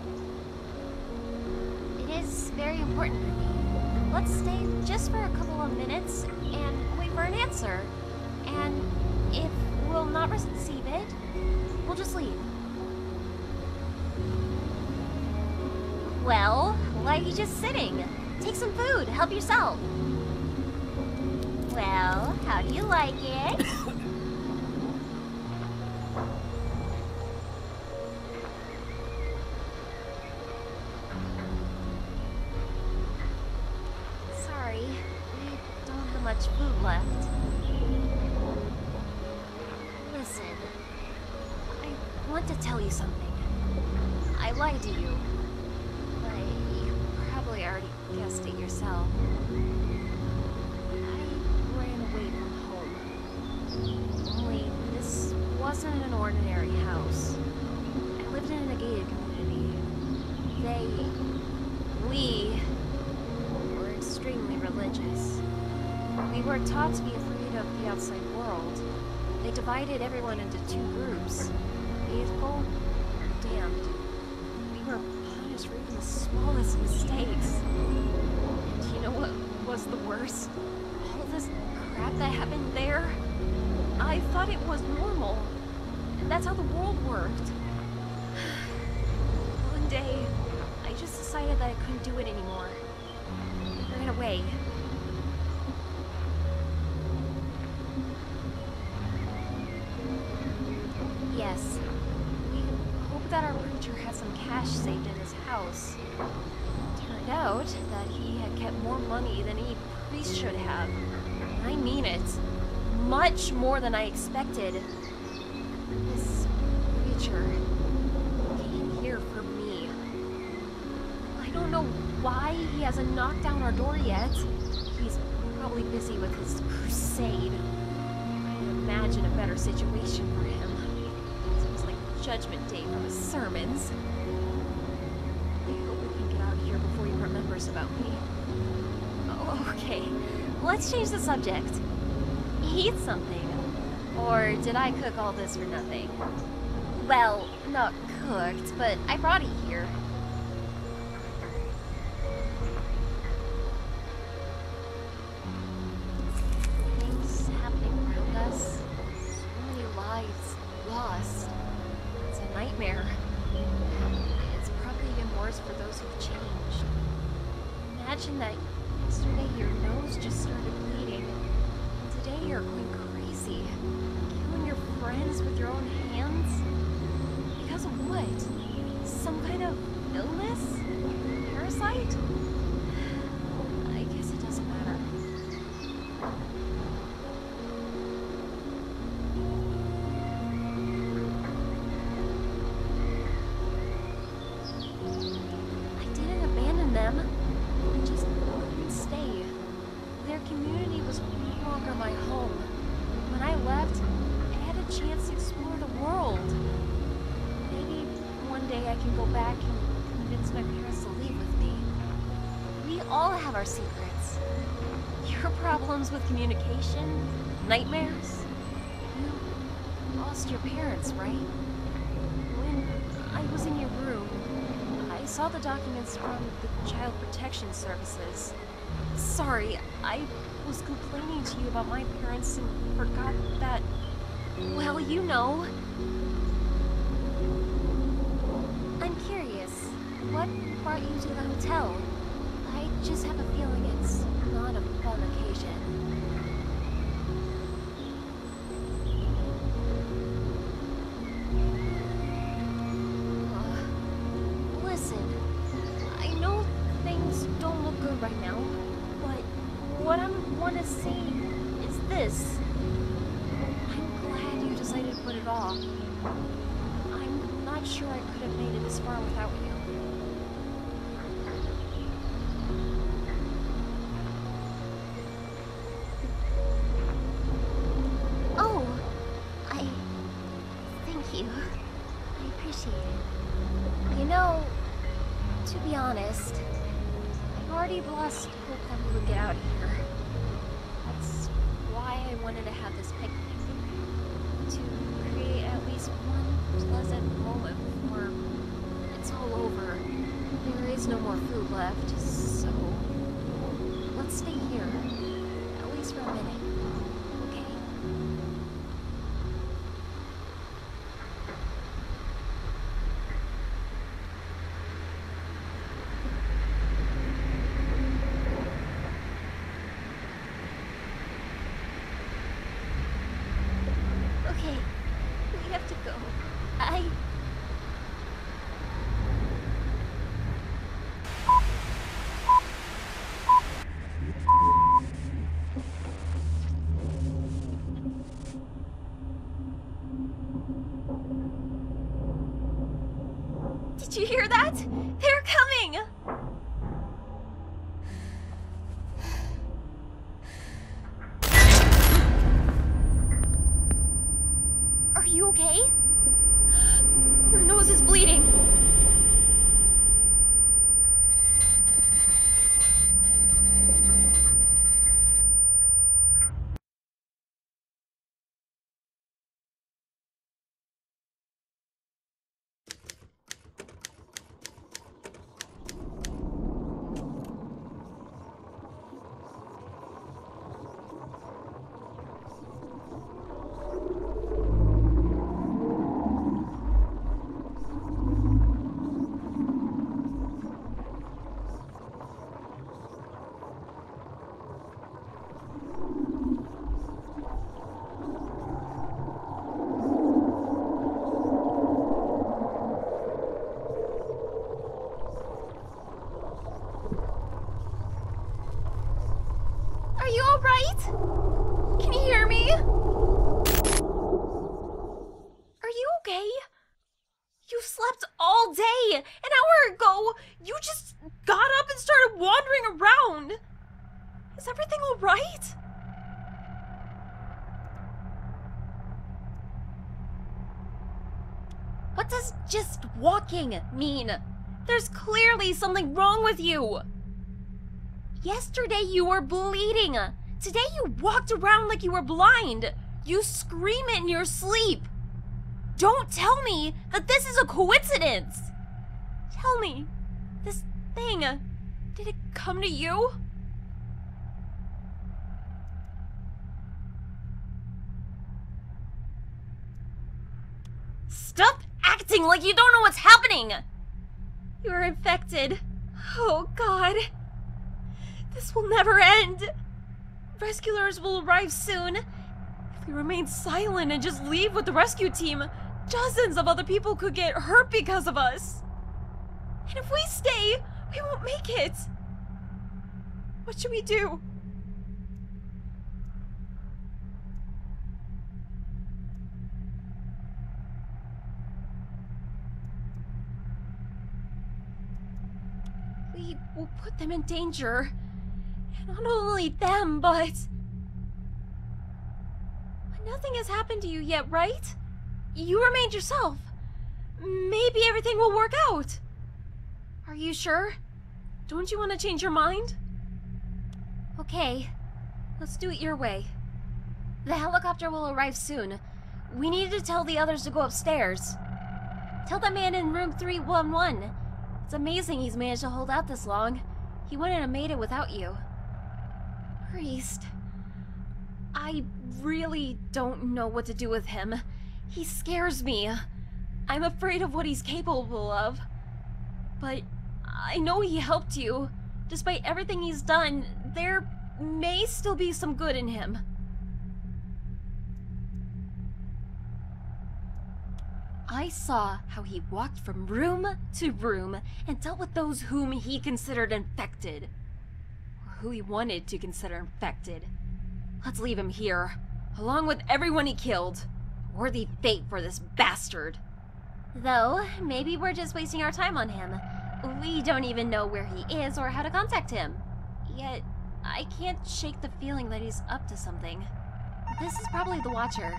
It is very important for me. Let's stay just for a couple of minutes and wait for an answer. And if we'll not receive it, we'll just leave. Well, why are you just sitting? Take some food, help yourself. Well, how do you like it? Sorry, we don't have much food left. Listen, I want to tell you something. I lied to you. But you probably already guessed it yourself. I ran away from home. Only this wasn't an ordinary house. I lived in a gated community. They, we, were extremely religious. We were taught to be afraid of the outside world. They divided everyone into two groups. Faithful and damned. We were punished for even the smallest mistakes. And you know what was the worst? All this crap that happened there? I thought it was normal. And that's how the world worked. One day, I just decided that I couldn't do it anymore. I ran away. Yes. We hoped that our preacher had some cash saved in his house. Turned out that he had kept more money than any priest should have. I mean it. Much more than I expected. This preacher came here for me. I don't know why he hasn't knocked down our door yet. He's probably busy with his crusade. I can imagine a better situation for him. Seems like Judgment Day from his sermons. I hope we can get out of here before he remembers about me. Oh, okay, let's change the subject. Eat something. Or did I cook all this for nothing? Well, not cooked, but I brought it here. Things happening around us. So many lives lost. It's a nightmare. It's probably even worse for those who've changed. Imagine that yesterday your nose just started bleeding. And today you're going crazy. Killing your friends with your own hands? Because of what? Some kind of illness? Parasite? I guess it doesn't matter. I didn't abandon them. I just couldn't stay. Their community was no longer my home. When I left, I had a chance to explore the world. Maybe one day I can go back and convince my parents to leave with me. We all have our secrets. Your problems with communication, nightmares. You lost your parents, right? When I was in your room, I saw the documents from the Child Protection Services. Sorry, I was complaining to you about my parents and forgot that... Well, you know. I'm curious, what brought you to the hotel? I just have a feeling it's not a fun occasion. Uh, listen, I know things don't look good right now, but what I want to say is this. I'm glad you decided to put it off. I'm not sure I could have made it this far without you. Oh, already lost hope that we would get out of here. That's why I wanted to have this picnic. To create at least one pleasant moment before it's all over. There is no more food left, so let's stay here. At least for a minute. Okay? Okay, we have to go. I... Did you hear that? They're coming! Are you okay? Your nose is bleeding. Are you alright? Can you hear me? Are you okay? You slept all day! An hour ago, you just got up and started wandering around! Is everything alright? What does just walking mean? There's clearly something wrong with you! Yesterday you were bleeding. Today you walked around like you were blind. You scream in your sleep. Don't tell me that this is a coincidence. Tell me, this thing, did it come to you? Stop acting like you don't know what's happening. You're infected. Oh God. This will never end! Rescuers will arrive soon. If we remain silent and just leave with the rescue team, dozens of other people could get hurt because of us. And if we stay, we won't make it. What should we do? We will put them in danger. Not only them, but... But nothing has happened to you yet, right? You remained yourself. Maybe everything will work out. Are you sure? Don't you want to change your mind? Okay, let's do it your way. The helicopter will arrive soon. We need to tell the others to go upstairs. Tell that man in room three one one. It's amazing he's managed to hold out this long. He wouldn't have made it without you. Priest, I really don't know what to do with him. He scares me. I'm afraid of what he's capable of. But I know he helped you. Despite everything he's done, there may still be some good in him. I saw how he walked from room to room and dealt with those whom he considered infected. Who he wanted to consider infected. Let's leave him here, along with everyone he killed. Worthy fate for this bastard. Though, maybe we're just wasting our time on him. We don't even know where he is or how to contact him. Yet, I can't shake the feeling that he's up to something. This is probably the Watcher.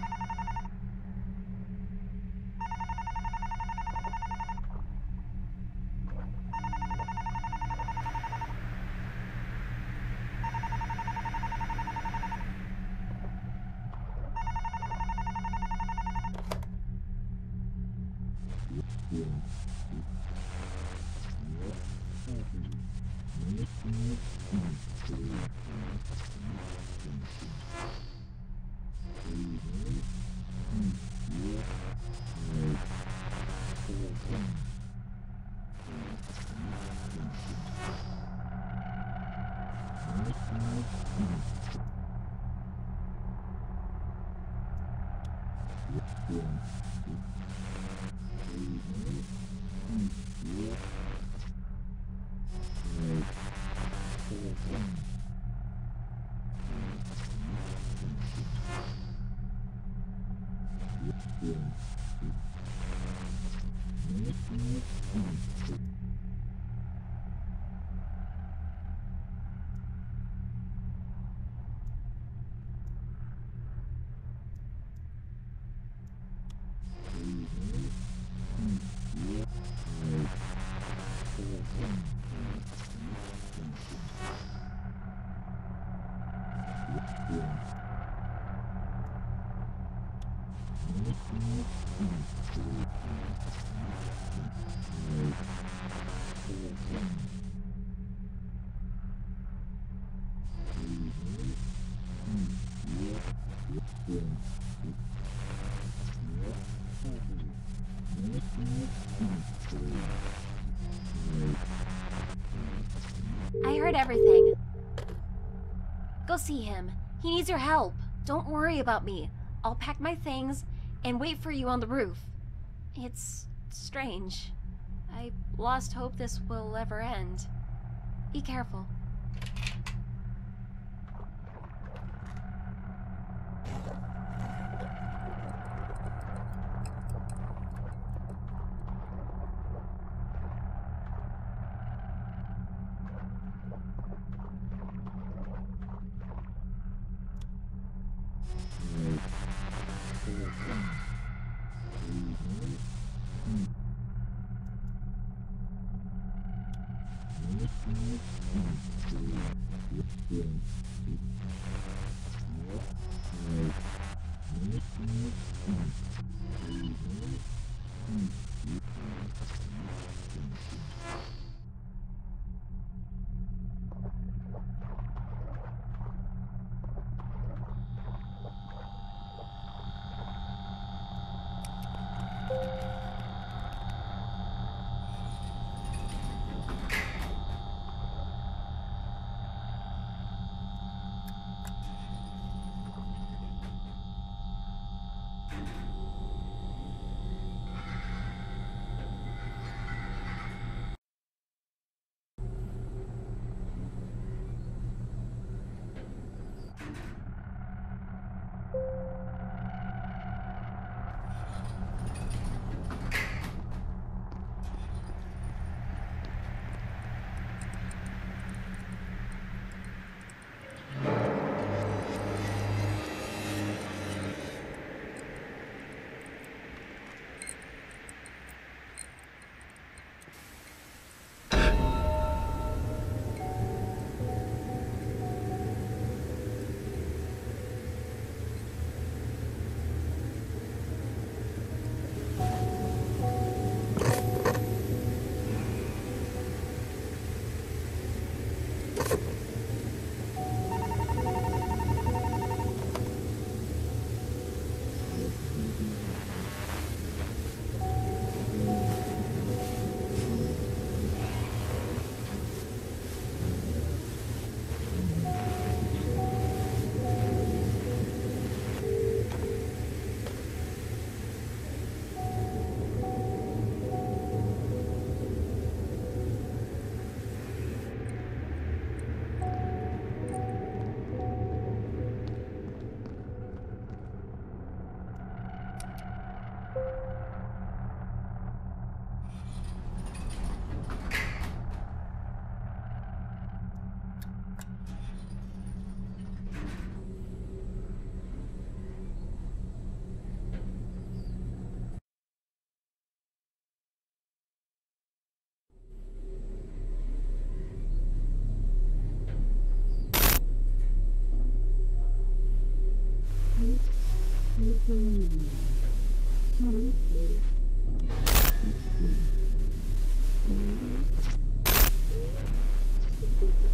I heard everything. Go see him. He needs your help. Don't worry about me. I'll pack my things and wait for you on the roof. It's strange. I lost hope this will ever end. Be careful.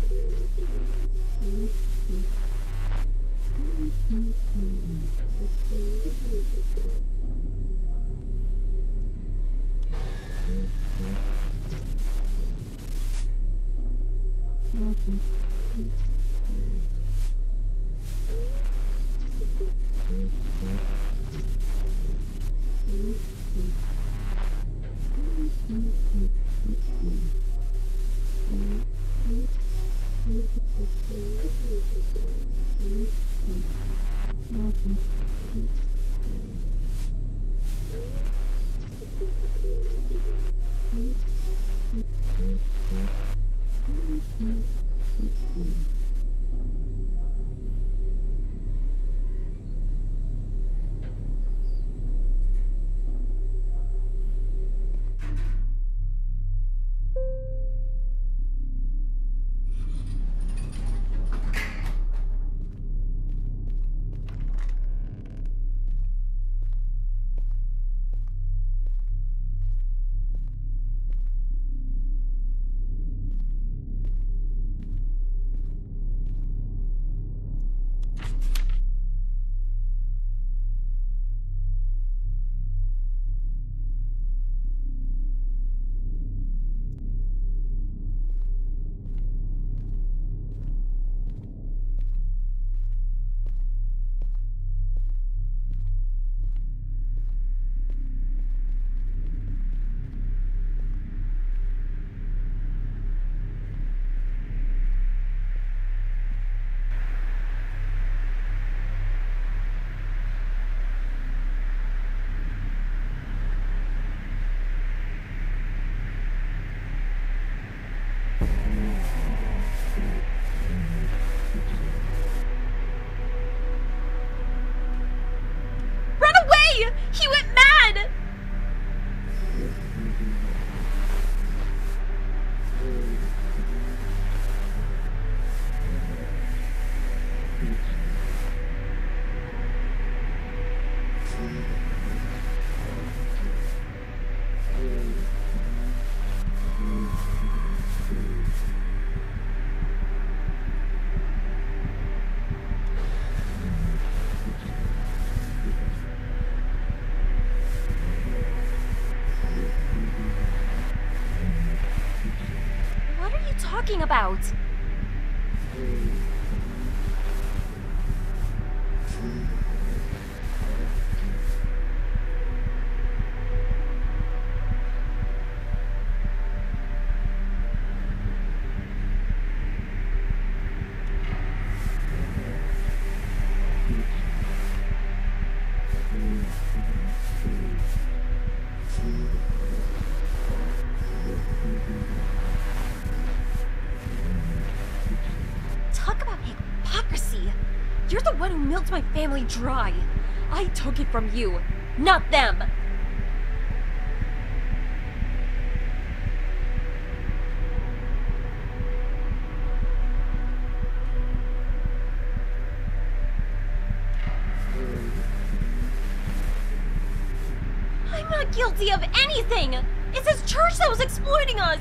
He went mad! Talking about? You're the one who milked my family dry. I took it from you, not them. I'm not guilty of anything. It's this church that was exploiting us.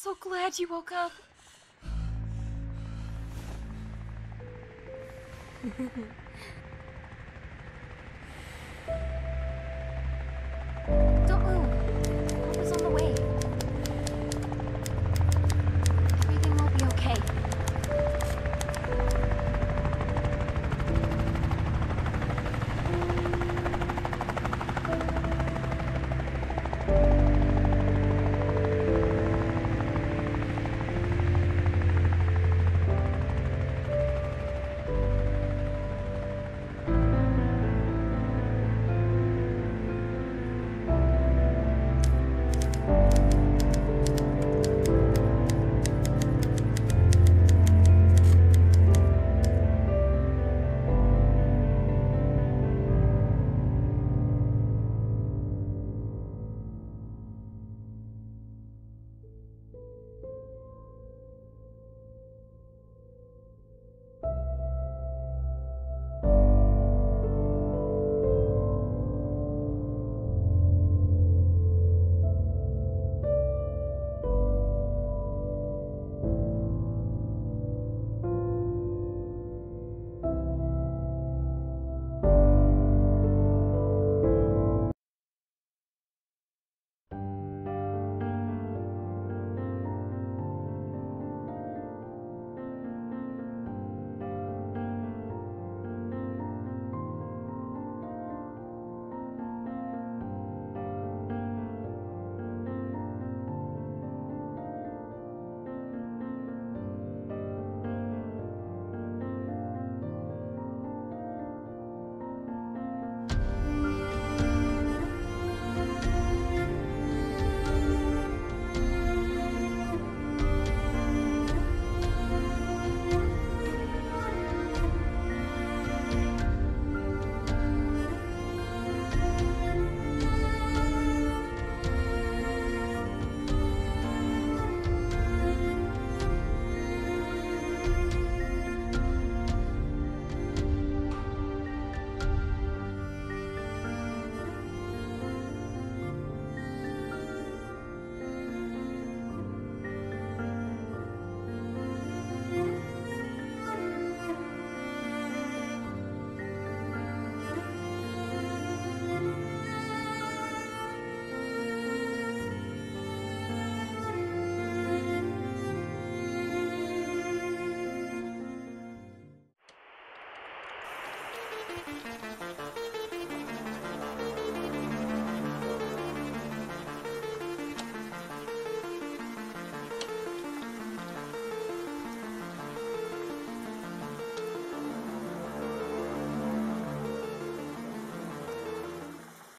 so glad you woke up.